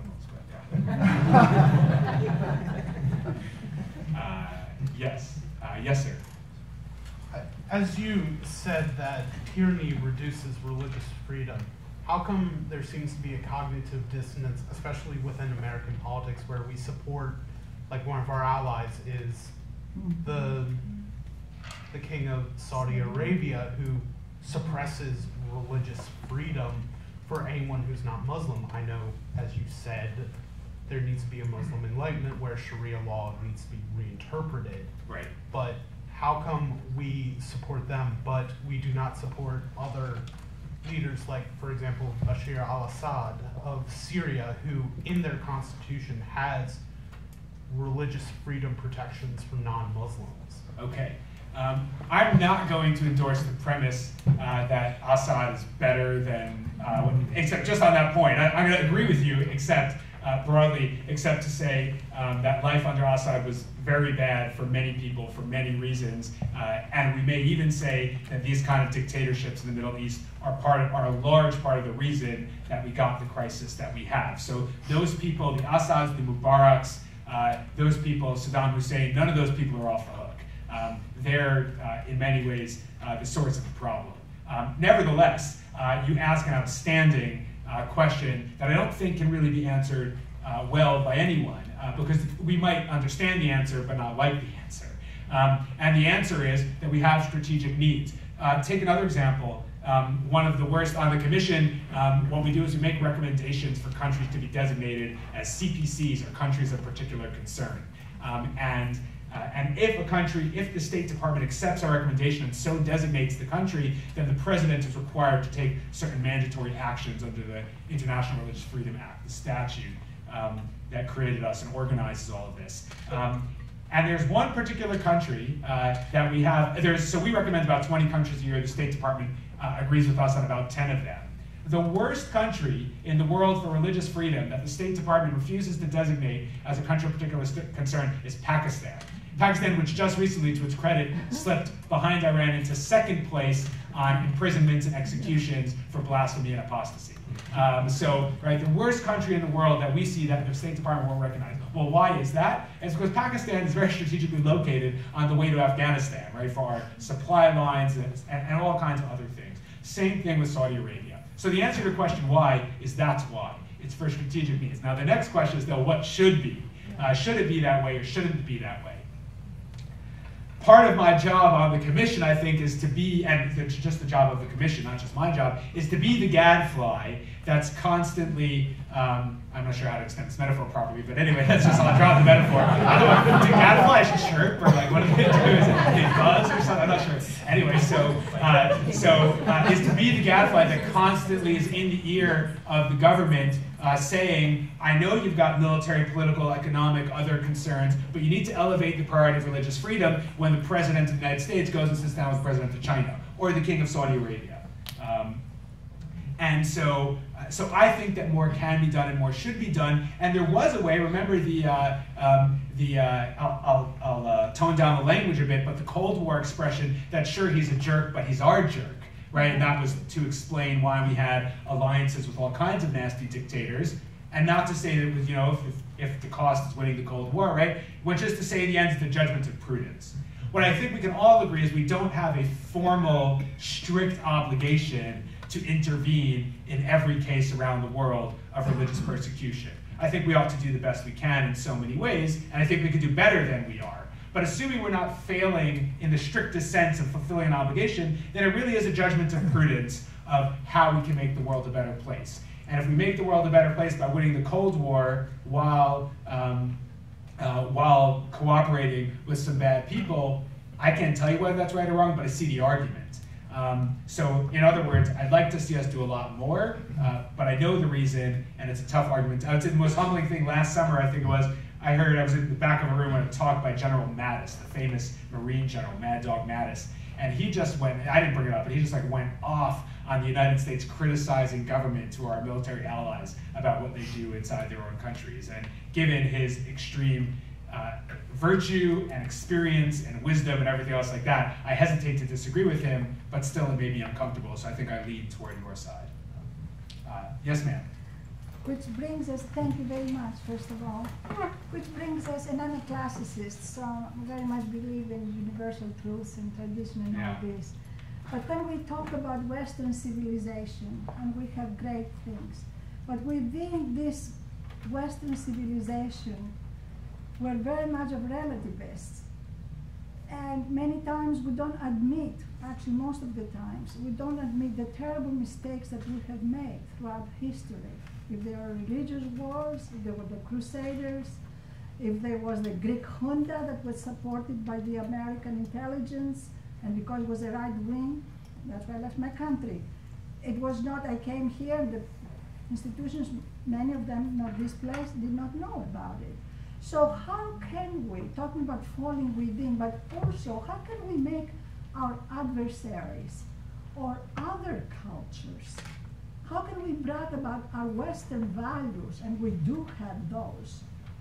liberals, but yeah. uh, yes, uh, yes, sir. As you said that tyranny reduces religious freedom, how come there seems to be a cognitive dissonance, especially within American politics, where we support, like one of our allies is the the king of Saudi Arabia, who suppresses religious freedom for anyone who's not Muslim? I know, as you said, there needs to be a Muslim enlightenment where Sharia law needs to be reinterpreted. Right. But how come we support them, but we do not support other leaders like, for example, Bashar al-Assad of Syria, who in their constitution has religious freedom protections for non-Muslims? Okay. Um, I'm not going to endorse the premise uh, that Assad is better than, uh, except just on that point. I, I'm going to agree with you, except uh, broadly, except to say um, that life under Assad was very bad for many people for many reasons, uh, and we may even say that these kind of dictatorships in the Middle East are part of, are a large part of the reason that we got the crisis that we have. So those people, the Assads, the Mubaraks, uh, those people, Saddam Hussein, none of those people are off the hook. Um, they're, uh, in many ways, uh, the source of the problem. Um, nevertheless, uh, you ask an outstanding uh, question that I don't think can really be answered uh, well by anyone, uh, because we might understand the answer but not like the answer. Um, and the answer is that we have strategic needs. Uh, take another example. Um, one of the worst on the commission, um, what we do is we make recommendations for countries to be designated as C P Cs, or countries of particular concern. Um, and Uh, and if a country, if the State Department accepts our recommendation and so designates the country, then the president is required to take certain mandatory actions under the International Religious Freedom Act, the statute um, that created us and organizes all of this. Um, and there's one particular country uh, that we have, there's, so we recommend about twenty countries a year. The State Department uh, agrees with us on about ten of them. The worst country in the world for religious freedom that the State Department refuses to designate as a country of particular concern is Pakistan. Pakistan, which just recently, to its credit, slipped behind Iran into second place on imprisonments and executions for blasphemy and apostasy. Um, so, right, the worst country in the world that we see that the State Department won't recognize. Well, why is that? It's because Pakistan is very strategically located on the way to Afghanistan, right, for our supply lines and, and, and all kinds of other things. Same thing with Saudi Arabia. So the answer to the question why is that's why. It's for strategic needs. Now the next question is, though, what should be? Uh, should it be that way or shouldn't it be that way? Part of my job on the commission, I think, is to be, and it's just the job of the commission, not just my job, is to be the gadfly that's constantly, um, I'm not sure how to extend this metaphor properly, but anyway, that's just, I'll draw the metaphor. I don't know, do gadflies just chirp, or like, what do they do? Is it they buzz or something? I'm not sure. Anyway, so, uh, so uh, is to be the gadfly that constantly is in the ear of the government, Uh, saying, I know you've got military, political, economic, other concerns, but you need to elevate the priority of religious freedom when the President of the United States goes and sits down with the President of China, or the King of Saudi Arabia. Um, and so, uh, so I think that more can be done and more should be done. And there was a way, remember the, uh, um, the uh, I'll, I'll, I'll uh, tone down the language a bit, but the Cold War expression that sure, he's a jerk, but he's our jerk. Right, and that was to explain why we had alliances with all kinds of nasty dictators, and not to say that it was, you know, if, if, if the cost is winning the Cold War, right? But just to say the end is the judgment of prudence. what I think we can all agree is we don't have a formal, strict obligation to intervene in every case around the world of religious persecution. I think we ought to do the best we can in so many ways, and I think we could do better than we are. But assuming we're not failing in the strictest sense of fulfilling an obligation, then it really is a judgment of prudence of how we can make the world a better place. And if we make the world a better place by winning the Cold War while, um, uh, while cooperating with some bad people, I can't tell you whether that's right or wrong, but I see the argument. Um, so in other words, I'd like to see us do a lot more, uh, but I know the reason, and it's a tough argument. I would say the most humbling thing last summer, I think it was, I heard, I was in the back of a room at a talk by General Mattis, the famous Marine general, Mad Dog Mattis, and he just went, I didn't bring it up, but he just like went off on the United States criticizing government to our military allies about what they do inside their own countries. And given his extreme uh, virtue and experience and wisdom and everything else like that, I hesitate to disagree with him, but still it made me uncomfortable, so I think I lean toward your side. Uh, yes, ma'am. Which brings us, thank you very much, first of all, which brings us, and I'm a classicist, so I very much believe in universal truths and tradition and Yeah. all this. But then we talk about Western civilization, and we have great things. But within this Western civilization, we're very much of relativists. And many times we don't admit, actually most of the times, we don't admit the terrible mistakes that we have made throughout history. If there are religious wars, if there were the Crusaders, if there was the Greek junta that was supported by the American intelligence, and because it was a right wing, that's why I left my country. It was not, I came here, the institutions, many of them, not this place, did not know about it. So how can we, talking about falling within, but also how can we make our adversaries or other cultures, how can we brag about our Western values, and we do have those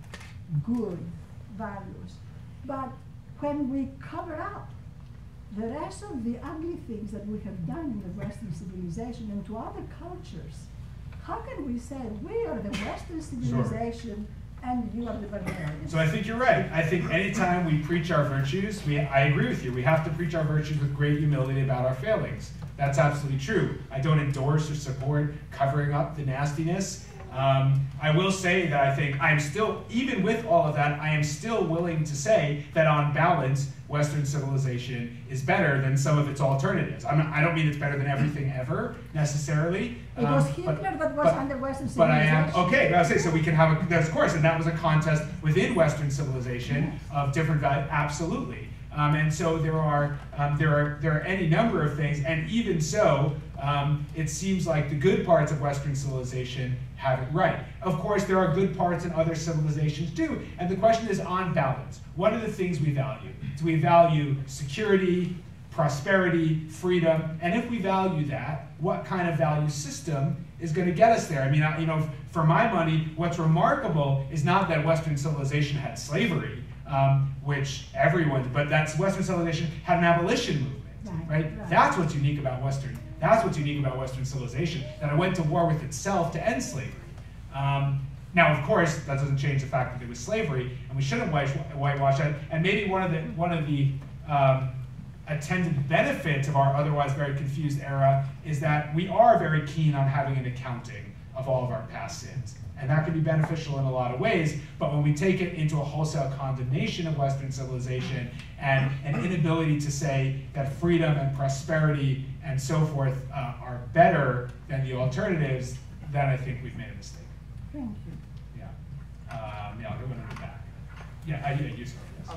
good values, but when we cover up the rest of the ugly things that we have done in the Western civilization and to other cultures, how can we say we are the Western civilization sure. and you are the barbarians? So I think you're right. I think anytime we preach our virtues, we, I agree with you, we have to preach our virtues with great humility about our failings. That's absolutely true. I don't endorse or support covering up the nastiness. Um, I will say that I think I'm still, even with all of that, I am still willing to say that on balance, Western civilization is better than some of its alternatives. I'm not, I don't mean it's better than everything ever, necessarily. It was um, Hitler but, that was but, under Western But I civilization. am, okay, I was saying, so we can have a, that's of course, and that was a contest within Western civilization yes. of different values, absolutely. Um, and so there are, um, there are there are any number of things, and even so, um, it seems like the good parts of Western civilization have it right. Of course, there are good parts in other civilizations too, and the question is on balance. What are the things we value? Do we value security, prosperity, freedom? And if we value that, what kind of value system is going to get us there? I mean, I, you know, for my money, what's remarkable is not that Western civilization had slavery, Um, which everyone, but that's Western civilization had an abolition movement, right, right? right? That's what's unique about Western, that's what's unique about Western civilization, that it went to war with itself to end slavery. Um, now, of course, that doesn't change the fact that it was slavery, and we shouldn't whitewash that, and maybe one of the, one of the um, attendant benefits of our otherwise very confused era is that we are very keen on having an accounting of all of our past sins. And that can be beneficial in a lot of ways, but when we take it into a wholesale condemnation of Western civilization and an inability to say that freedom and prosperity and so forth uh, are better than the alternatives, then I think we've made a mistake. Thank you. Yeah. Um, yeah, I'll go in the back. Yeah, I, yeah you start, yes. Um,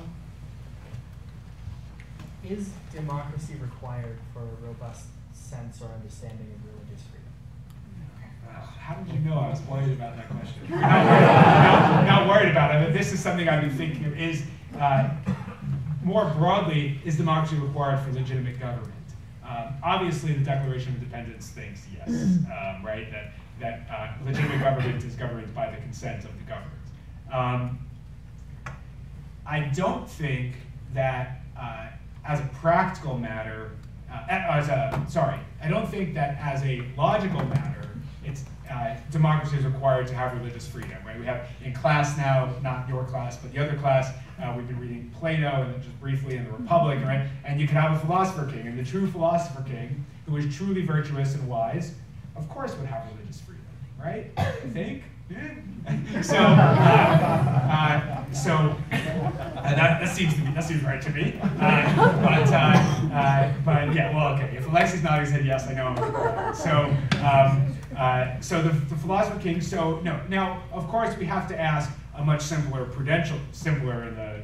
is democracy required for a robust sense or understanding of religious freedom? How did you know I was worried about that question? Not worried, not, not worried about it, but this is something I've been thinking of. Is, uh, more broadly, is democracy required for legitimate government? Um, obviously, the Declaration of Independence thinks yes, um, right? That, that uh, legitimate government is governed by the consent of the government. Um, I don't think that, uh, as a practical matter, uh, as a, sorry, I don't think that as a logical matter, it's uh, democracy is required to have religious freedom, right? We have in class now, not your class, but the other class, uh, we've been reading Plato and then just briefly in the Republic, right? And you can have a philosopher king, and the true philosopher king, who is truly virtuous and wise, of course would have religious freedom, right? I think. Yeah. so, uh, uh, so uh, that, that seems to be that seems right to me. Uh, but uh, uh, but yeah, well, okay. If Alexi's nodding his head yes, I know I'm correct. So um, uh, so the, the philosopher king. So no, now of course we have to ask a much simpler prudential, simpler in the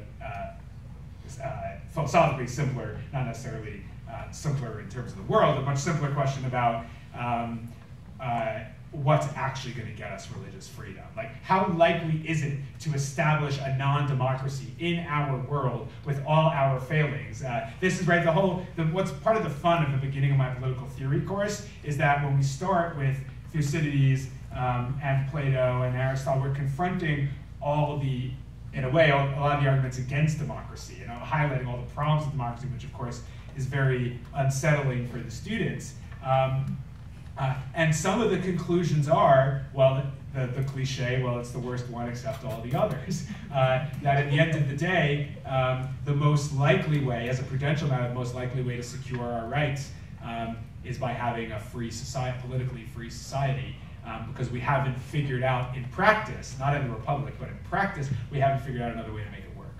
uh, uh, philosophically simpler, not necessarily uh, simpler in terms of the world, a much simpler question about. Um, uh, what's actually going to get us religious freedom. Like, how likely is it to establish a non-democracy in our world with all our failings? Uh, this is, right, the whole, the, what's part of the fun of the beginning of my political theory course is that when we start with Thucydides um, and Plato and Aristotle, we're confronting all the, in a way, a lot of the arguments against democracy, you know, highlighting all the problems of democracy, which of course is very unsettling for the students. Um, Uh, and some of the conclusions are, well, the, the cliche, well, it's the worst one except all the others. Uh, that at the end of the day, um, the most likely way, as a prudential matter, the most likely way to secure our rights um, is by having a free society, politically free society, um, because we haven't figured out in practice, not in the Republic, but in practice, we haven't figured out another way to make it work.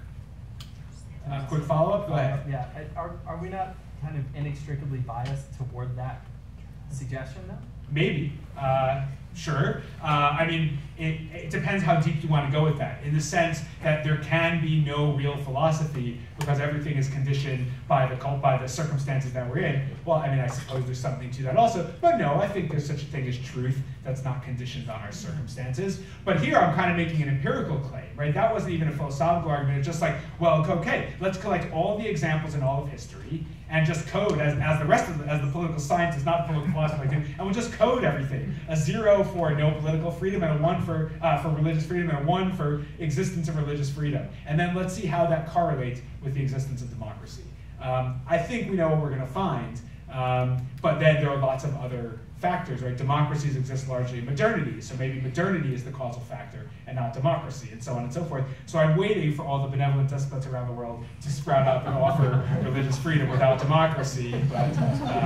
Uh, quick follow-up, go ahead. Yeah, are, are we not kind of inextricably biased toward that suggestion, though? Maybe, uh, sure. Uh, I mean, it, it depends how deep you want to go with that, in the sense that there can be no real philosophy because everything is conditioned by the by the circumstances that we're in. Well, I mean, I suppose there's something to that also, but no, I think there's such a thing as truth that's not conditioned on our circumstances. But here I'm kind of making an empirical claim, right? That wasn't even a philosophical argument. It's just like, well, okay, let's collect all the examples in all of history and just code as, as the rest of the, as the political scientists, not the political philosophers do, and we'll just code everything. A zero for no political freedom, and a one for uh, for religious freedom, and a one for existence of religious freedom. And then let's see how that correlates with the existence of democracy. Um, I think we know what we're going to find, um, but then there are lots of other factors, right? Democracies exist largely in modernity, so maybe modernity is the causal factor and not democracy, and so on and so forth. So I'm waiting for all the benevolent despots around the world to sprout up and offer religious freedom without democracy, but,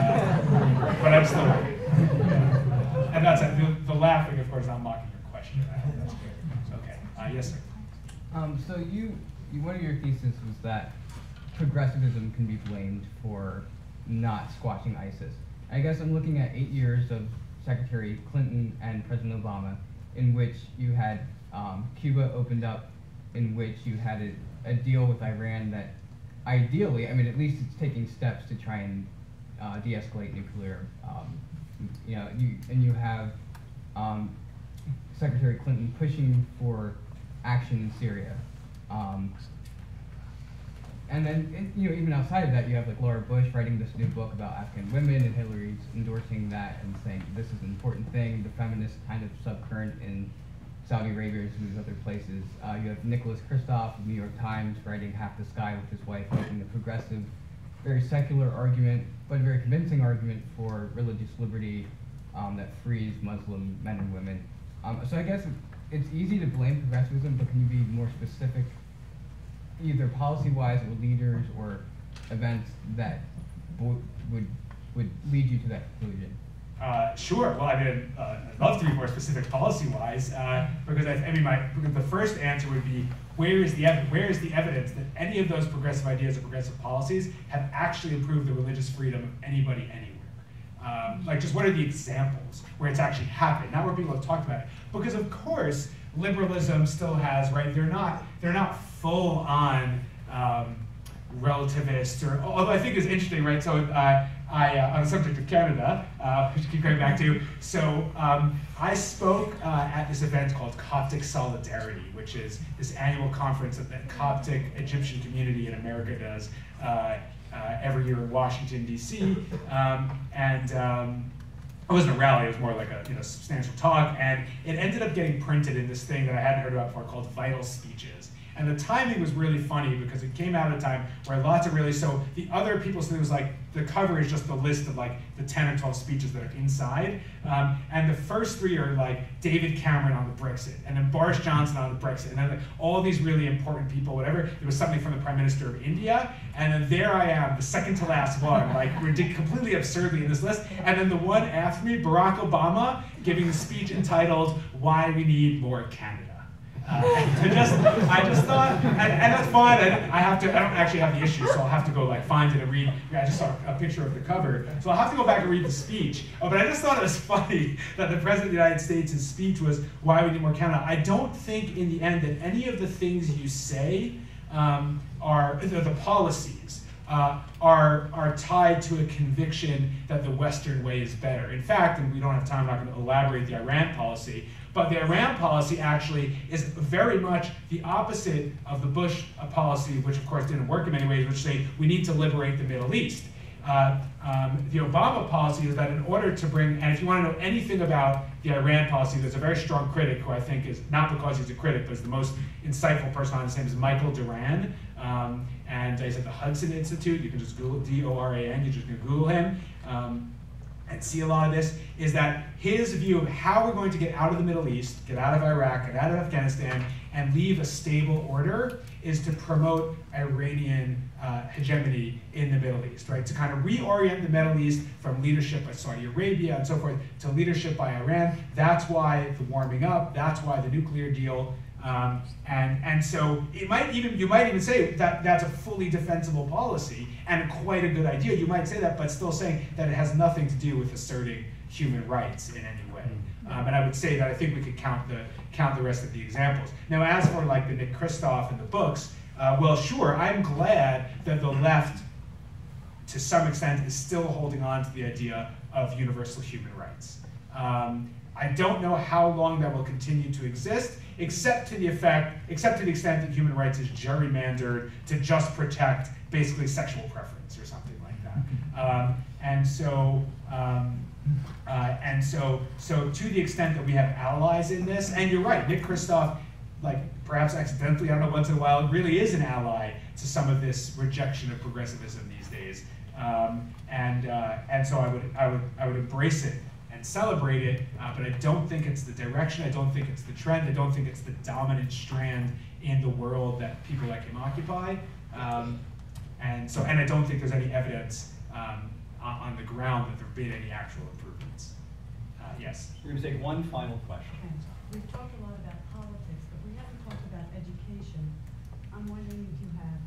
uh, but I'm still waiting. Yeah. And that's it. The, the laughing, of course, not mocking your question. Okay. Uh, yes, sir. Um, so you, you, one of your theses was that progressivism can be blamed for not squashing ISIS. I guess I'm looking at eight years of Secretary Clinton and President Obama, in which you had um, Cuba opened up, in which you had a, a deal with Iran that ideally, I mean, at least it's taking steps to try and uh, de-escalate nuclear. Um, you know, you, and you have um, Secretary Clinton pushing for action in Syria. Um, And then, you know, even outside of that, you have like Laura Bush writing this new book about Afghan women, and Hillary's endorsing that and saying this is an important thing. The feminist kind of subcurrent in Saudi Arabia and some of these other places. Uh, you have Nicholas Kristof of New York Times writing Half the Sky with his wife, making a progressive, very secular argument, but a very convincing argument for religious liberty um, that frees Muslim men and women. Um, so I guess it's easy to blame progressivism, but can you be more specific, either policy-wise or leaders or events that would would lead you to that conclusion? Uh, sure. Well, I mean, uh, I'd love to be more specific policy-wise, uh, because I, I mean, my because the first answer would be where is the ev where is the evidence that any of those progressive ideas or progressive policies have actually improved the religious freedom of anybody anywhere? Um, like, just what are the examples where it's actually happened, not where people have talked about it? Because of course, liberalism still has, right? They're not they're not full on um, relativist, or although I think it's interesting, right? So uh, I uh, on the subject of Canada, uh, which I keep going back to. So um, I spoke uh, at this event called Coptic Solidarity, which is this annual conference that the Coptic Egyptian community in America does uh, uh, every year in Washington D C Um, and um, it wasn't a rally, it was more like a you know substantial talk, and it ended up getting printed in this thing that I hadn't heard about before called Vital Speeches. And the timing was really funny because it came out at a time where lots of really, so the other people, so there was like the cover is just the list of like the ten or twelve speeches that are inside. Um, and the first three are like David Cameron on the Brexit, and then Boris Johnson on the Brexit, and then like, all these really important people, whatever. There was something from the Prime Minister of India, and then there I am, the second to last one, like ridic- completely absurdly in this list. And then the one after me, Barack Obama, giving a speech entitled "Why We Need More Canada." Uh, I just, I just thought, and, and that's fine. I, I have to. I don't actually have the issue, so I'll have to go like find it and read. I just saw a picture of the cover, so I'll have to go back and read the speech. Oh, but I just thought it was funny that the President of the United States' speech was "Why we need more Canada." I don't think, in the end, that any of the things you say um, are the, the policies uh, are are tied to a conviction that the Western way is better. In fact, and we don't have time. I'm not going to elaborate the Iran policy. But the Iran policy actually is very much the opposite of the Bush policy, which of course didn't work in many ways, which say we need to liberate the Middle East. Uh, um, the Obama policy is that in order to bring, and if you want to know anything about the Iran policy, there's a very strong critic who I think is, not because he's a critic, but is the most insightful person on his name is Michael Doran. Um, and he's at the Hudson Institute. You can just Google D O R A N, you just can Google him. Um, and see a lot of this, is that his view of how we're going to get out of the Middle East, get out of Iraq, get out of Afghanistan, and leave a stable order is to promote Iranian uh, hegemony in the Middle East, right? To kind of reorient the Middle East from leadership by Saudi Arabia and so forth to leadership by Iran. That's why the warming up, that's why the nuclear deal. Um, and, and so it might even, you might even say that that's a fully defensible policy and quite a good idea. You might say that, but still saying that it has nothing to do with asserting human rights in any way. Um, and I would say that I think we could count the, count the rest of the examples. Now, as for like the Nick Kristof and the books, uh, well, sure, I'm glad that the left, to some extent, is still holding on to the idea of universal human rights. Um, I don't know how long that will continue to exist, except to the effect, except to the extent that human rights is gerrymandered to just protect basically sexual preference or something like that. Um, and so, um, uh, and so, so to the extent that we have allies in this, and you're right, Nick Kristof, like perhaps accidentally, I don't know, once in a while, really is an ally to some of this rejection of progressivism these days. Um, and uh, and so I would I would I would embrace it and celebrate it, uh, but I don't think it's the direction, I don't think it's the trend, I don't think it's the dominant strand in the world that people like him occupy. Um, and so, and I don't think there's any evidence um, on, on the ground that there have been any actual improvements. Uh, yes? We're going to take one final question. Okay. We've talked a lot about politics, but we haven't talked about education. I'm wondering if you have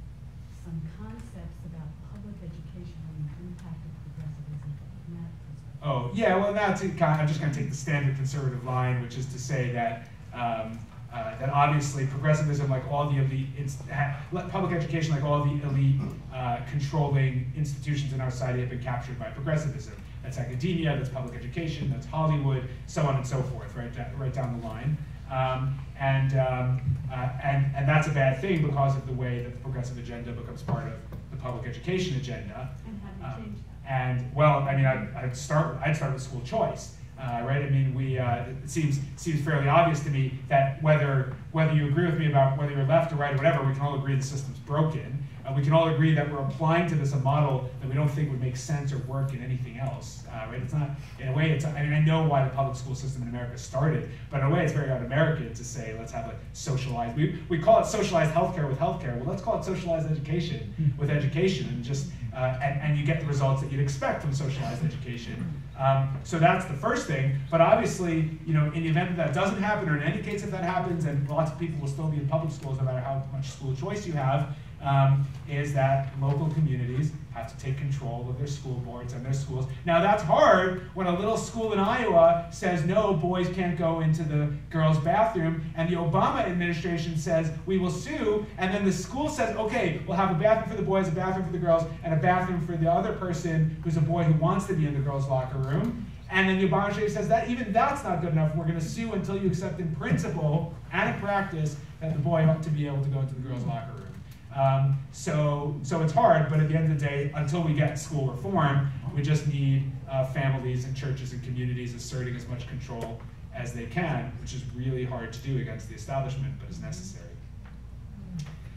some concepts about public education and the impact of progressivism in that perspective. Oh, yeah, well, that's it. I'm just going to take the standard conservative line, which is to say that um, uh, that obviously progressivism, like all the elite, it's, public education, like all the elite uh, controlling institutions in our society, have been captured by progressivism. That's academia, that's public education, that's Hollywood, so on and so forth, right, right down the line. Um, and, um, uh, and, and that's a bad thing because of the way that the progressive agenda becomes part of the public education agenda. And how do you Um, change that? And well, I mean, I'd, I'd start. I'd start with school choice, uh, right? I mean, we. Uh, it seems seems fairly obvious to me that whether whether you agree with me about whether you're left or right or whatever, we can all agree the system's broken. Uh, we can all agree that we're applying to this a model that we don't think would make sense or work in anything else, uh, right? It's not, in a way, it's, I mean, I know why the public school system in America started, but in a way it's very un-American to say, let's have like socialized, we, we call it socialized healthcare with healthcare. Well, let's call it socialized education with education, and just, uh, and, and you get the results that you'd expect from socialized education. Um, so that's the first thing, but obviously, you know, in the event that that doesn't happen, or in any case if that happens, and lots of people will still be in public schools no matter how much school choice you have, um, is that local communities have to take control of their school boards and their schools. Now that's hard when a little school in Iowa says, no, boys can't go into the girls' bathroom, and the Obama administration says, we will sue, and then the school says, okay, we'll have a bathroom for the boys, a bathroom for the girls, and a bathroom for the other person who's a boy who wants to be in the girls' locker room. And then the Obama administration says that even that's not good enough. We're going to sue until you accept in principle and in practice that the boy ought to be able to go into the girls' locker room. Um, so, so it's hard, but at the end of the day, until we get school reform, we just need uh, families and churches and communities asserting as much control as they can, which is really hard to do against the establishment, but is necessary.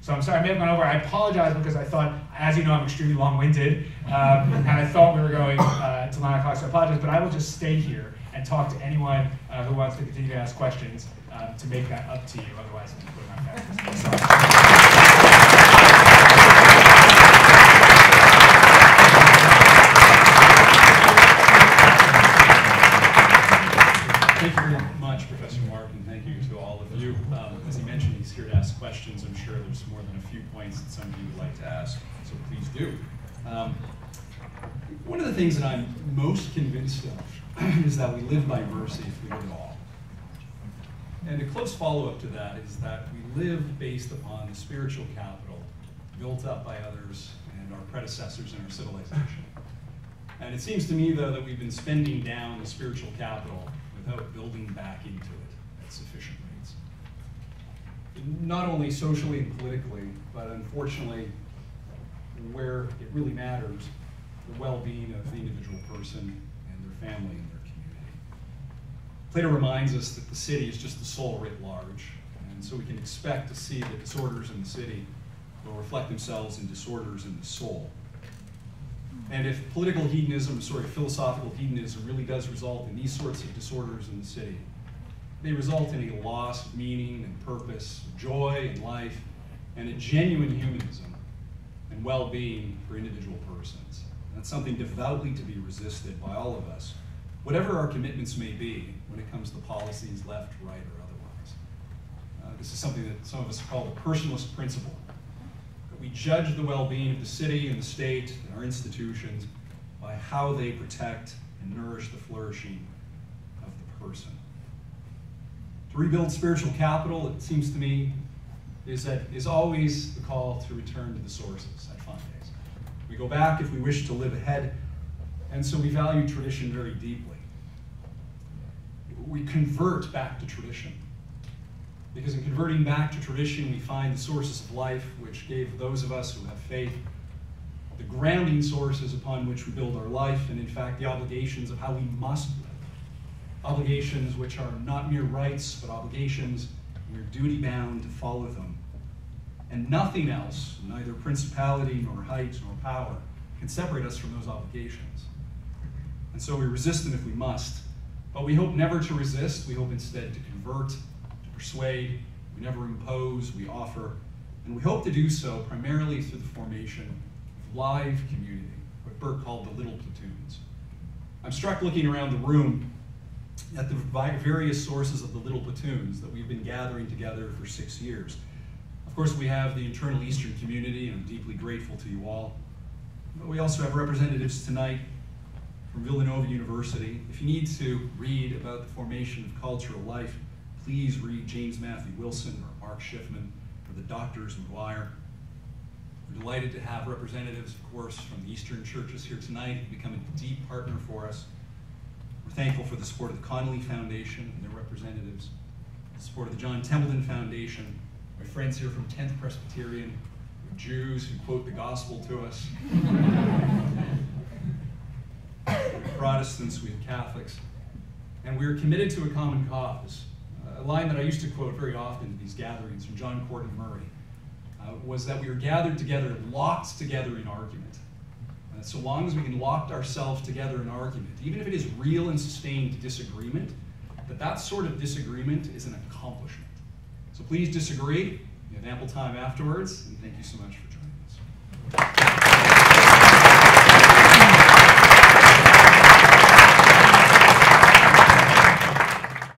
So I'm sorry, I may have gone over. I apologize because I thought, as you know, I'm extremely long-winded, um, and I thought we were going uh, to nine o'clock, so I apologize, but I will just stay here and talk to anyone uh, who wants to continue to ask questions um, to make that up to you. Otherwise, I'm putting on back. Sorry. Thank you very much, Professor Mark, and thank you to all of you. Um, as he mentioned, he's here to ask questions. I'm sure there's more than a few points that some of you would like to ask, so please do. Um, one of the things that I'm most convinced of is that we live by mercy if we live at all. And a close follow-up to that is that we live based upon the spiritual capital built up by others and our predecessors in our civilization. And it seems to me, though, that we've been spending down the spiritual capital without building back into it at sufficient rates. Not only socially and politically, but unfortunately, where it really matters, the well-being of the individual person and their family and their community. Plato reminds us that the city is just the soul writ large, and so we can expect to see that disorders in the city will reflect themselves in disorders in the soul. And if political hedonism, sorry, philosophical hedonism really does result in these sorts of disorders in the city, they result in a loss of meaning and purpose, joy in life, and a genuine humanism and well-being for individual persons. And that's something devoutly to be resisted by all of us, whatever our commitments may be when it comes to policies, left, right, or otherwise. Uh, this is something that some of us call the personalist principle. We judge the well-being of the city and the state and our institutions by how they protect and nourish the flourishing of the person. To rebuild spiritual capital, it seems to me, is that is always the call to return to the sources at Fontes. We go back if we wish to live ahead, and so we value tradition very deeply. We convert back to tradition. Because in converting back to tradition, we find the sources of life which gave those of us who have faith the grounding sources upon which we build our life, and in fact the obligations of how we must live. Obligations which are not mere rights, but obligations we're duty-bound to follow them. And nothing else, neither principality nor height nor power, can separate us from those obligations. And so we resist them if we must, but we hope never to resist. We hope instead to convert, persuade, we never impose, we offer, and we hope to do so primarily through the formation of live community, what Burke called the little platoons. I'm struck looking around the room at the various sources of the little platoons that we've been gathering together for six years. Of course, we have the internal Eastern community, and I'm deeply grateful to you all. But we also have representatives tonight from Villanova University. If you need to read about the formation of cultural life, please read James Matthew Wilson or Mark Schiffman or the Doctors McGuire. We're delighted to have representatives, of course, from the Eastern churches here tonight who've become a deep partner for us. We're thankful for the support of the Connolly Foundation and their representatives, the support of the John Templeton Foundation, my friends here from tenth Presbyterian, the Jews who quote the gospel to us, we have Protestants, we have Catholics, and we're committed to a common cause. A line that I used to quote very often at these gatherings from John Courtney Murray uh, was that we are gathered together, locked together in argument. Uh, so long as we can lock ourselves together in argument, even if it is real and sustained disagreement, that that sort of disagreement is an accomplishment. So please disagree. We have ample time afterwards, and thank you so much for joining.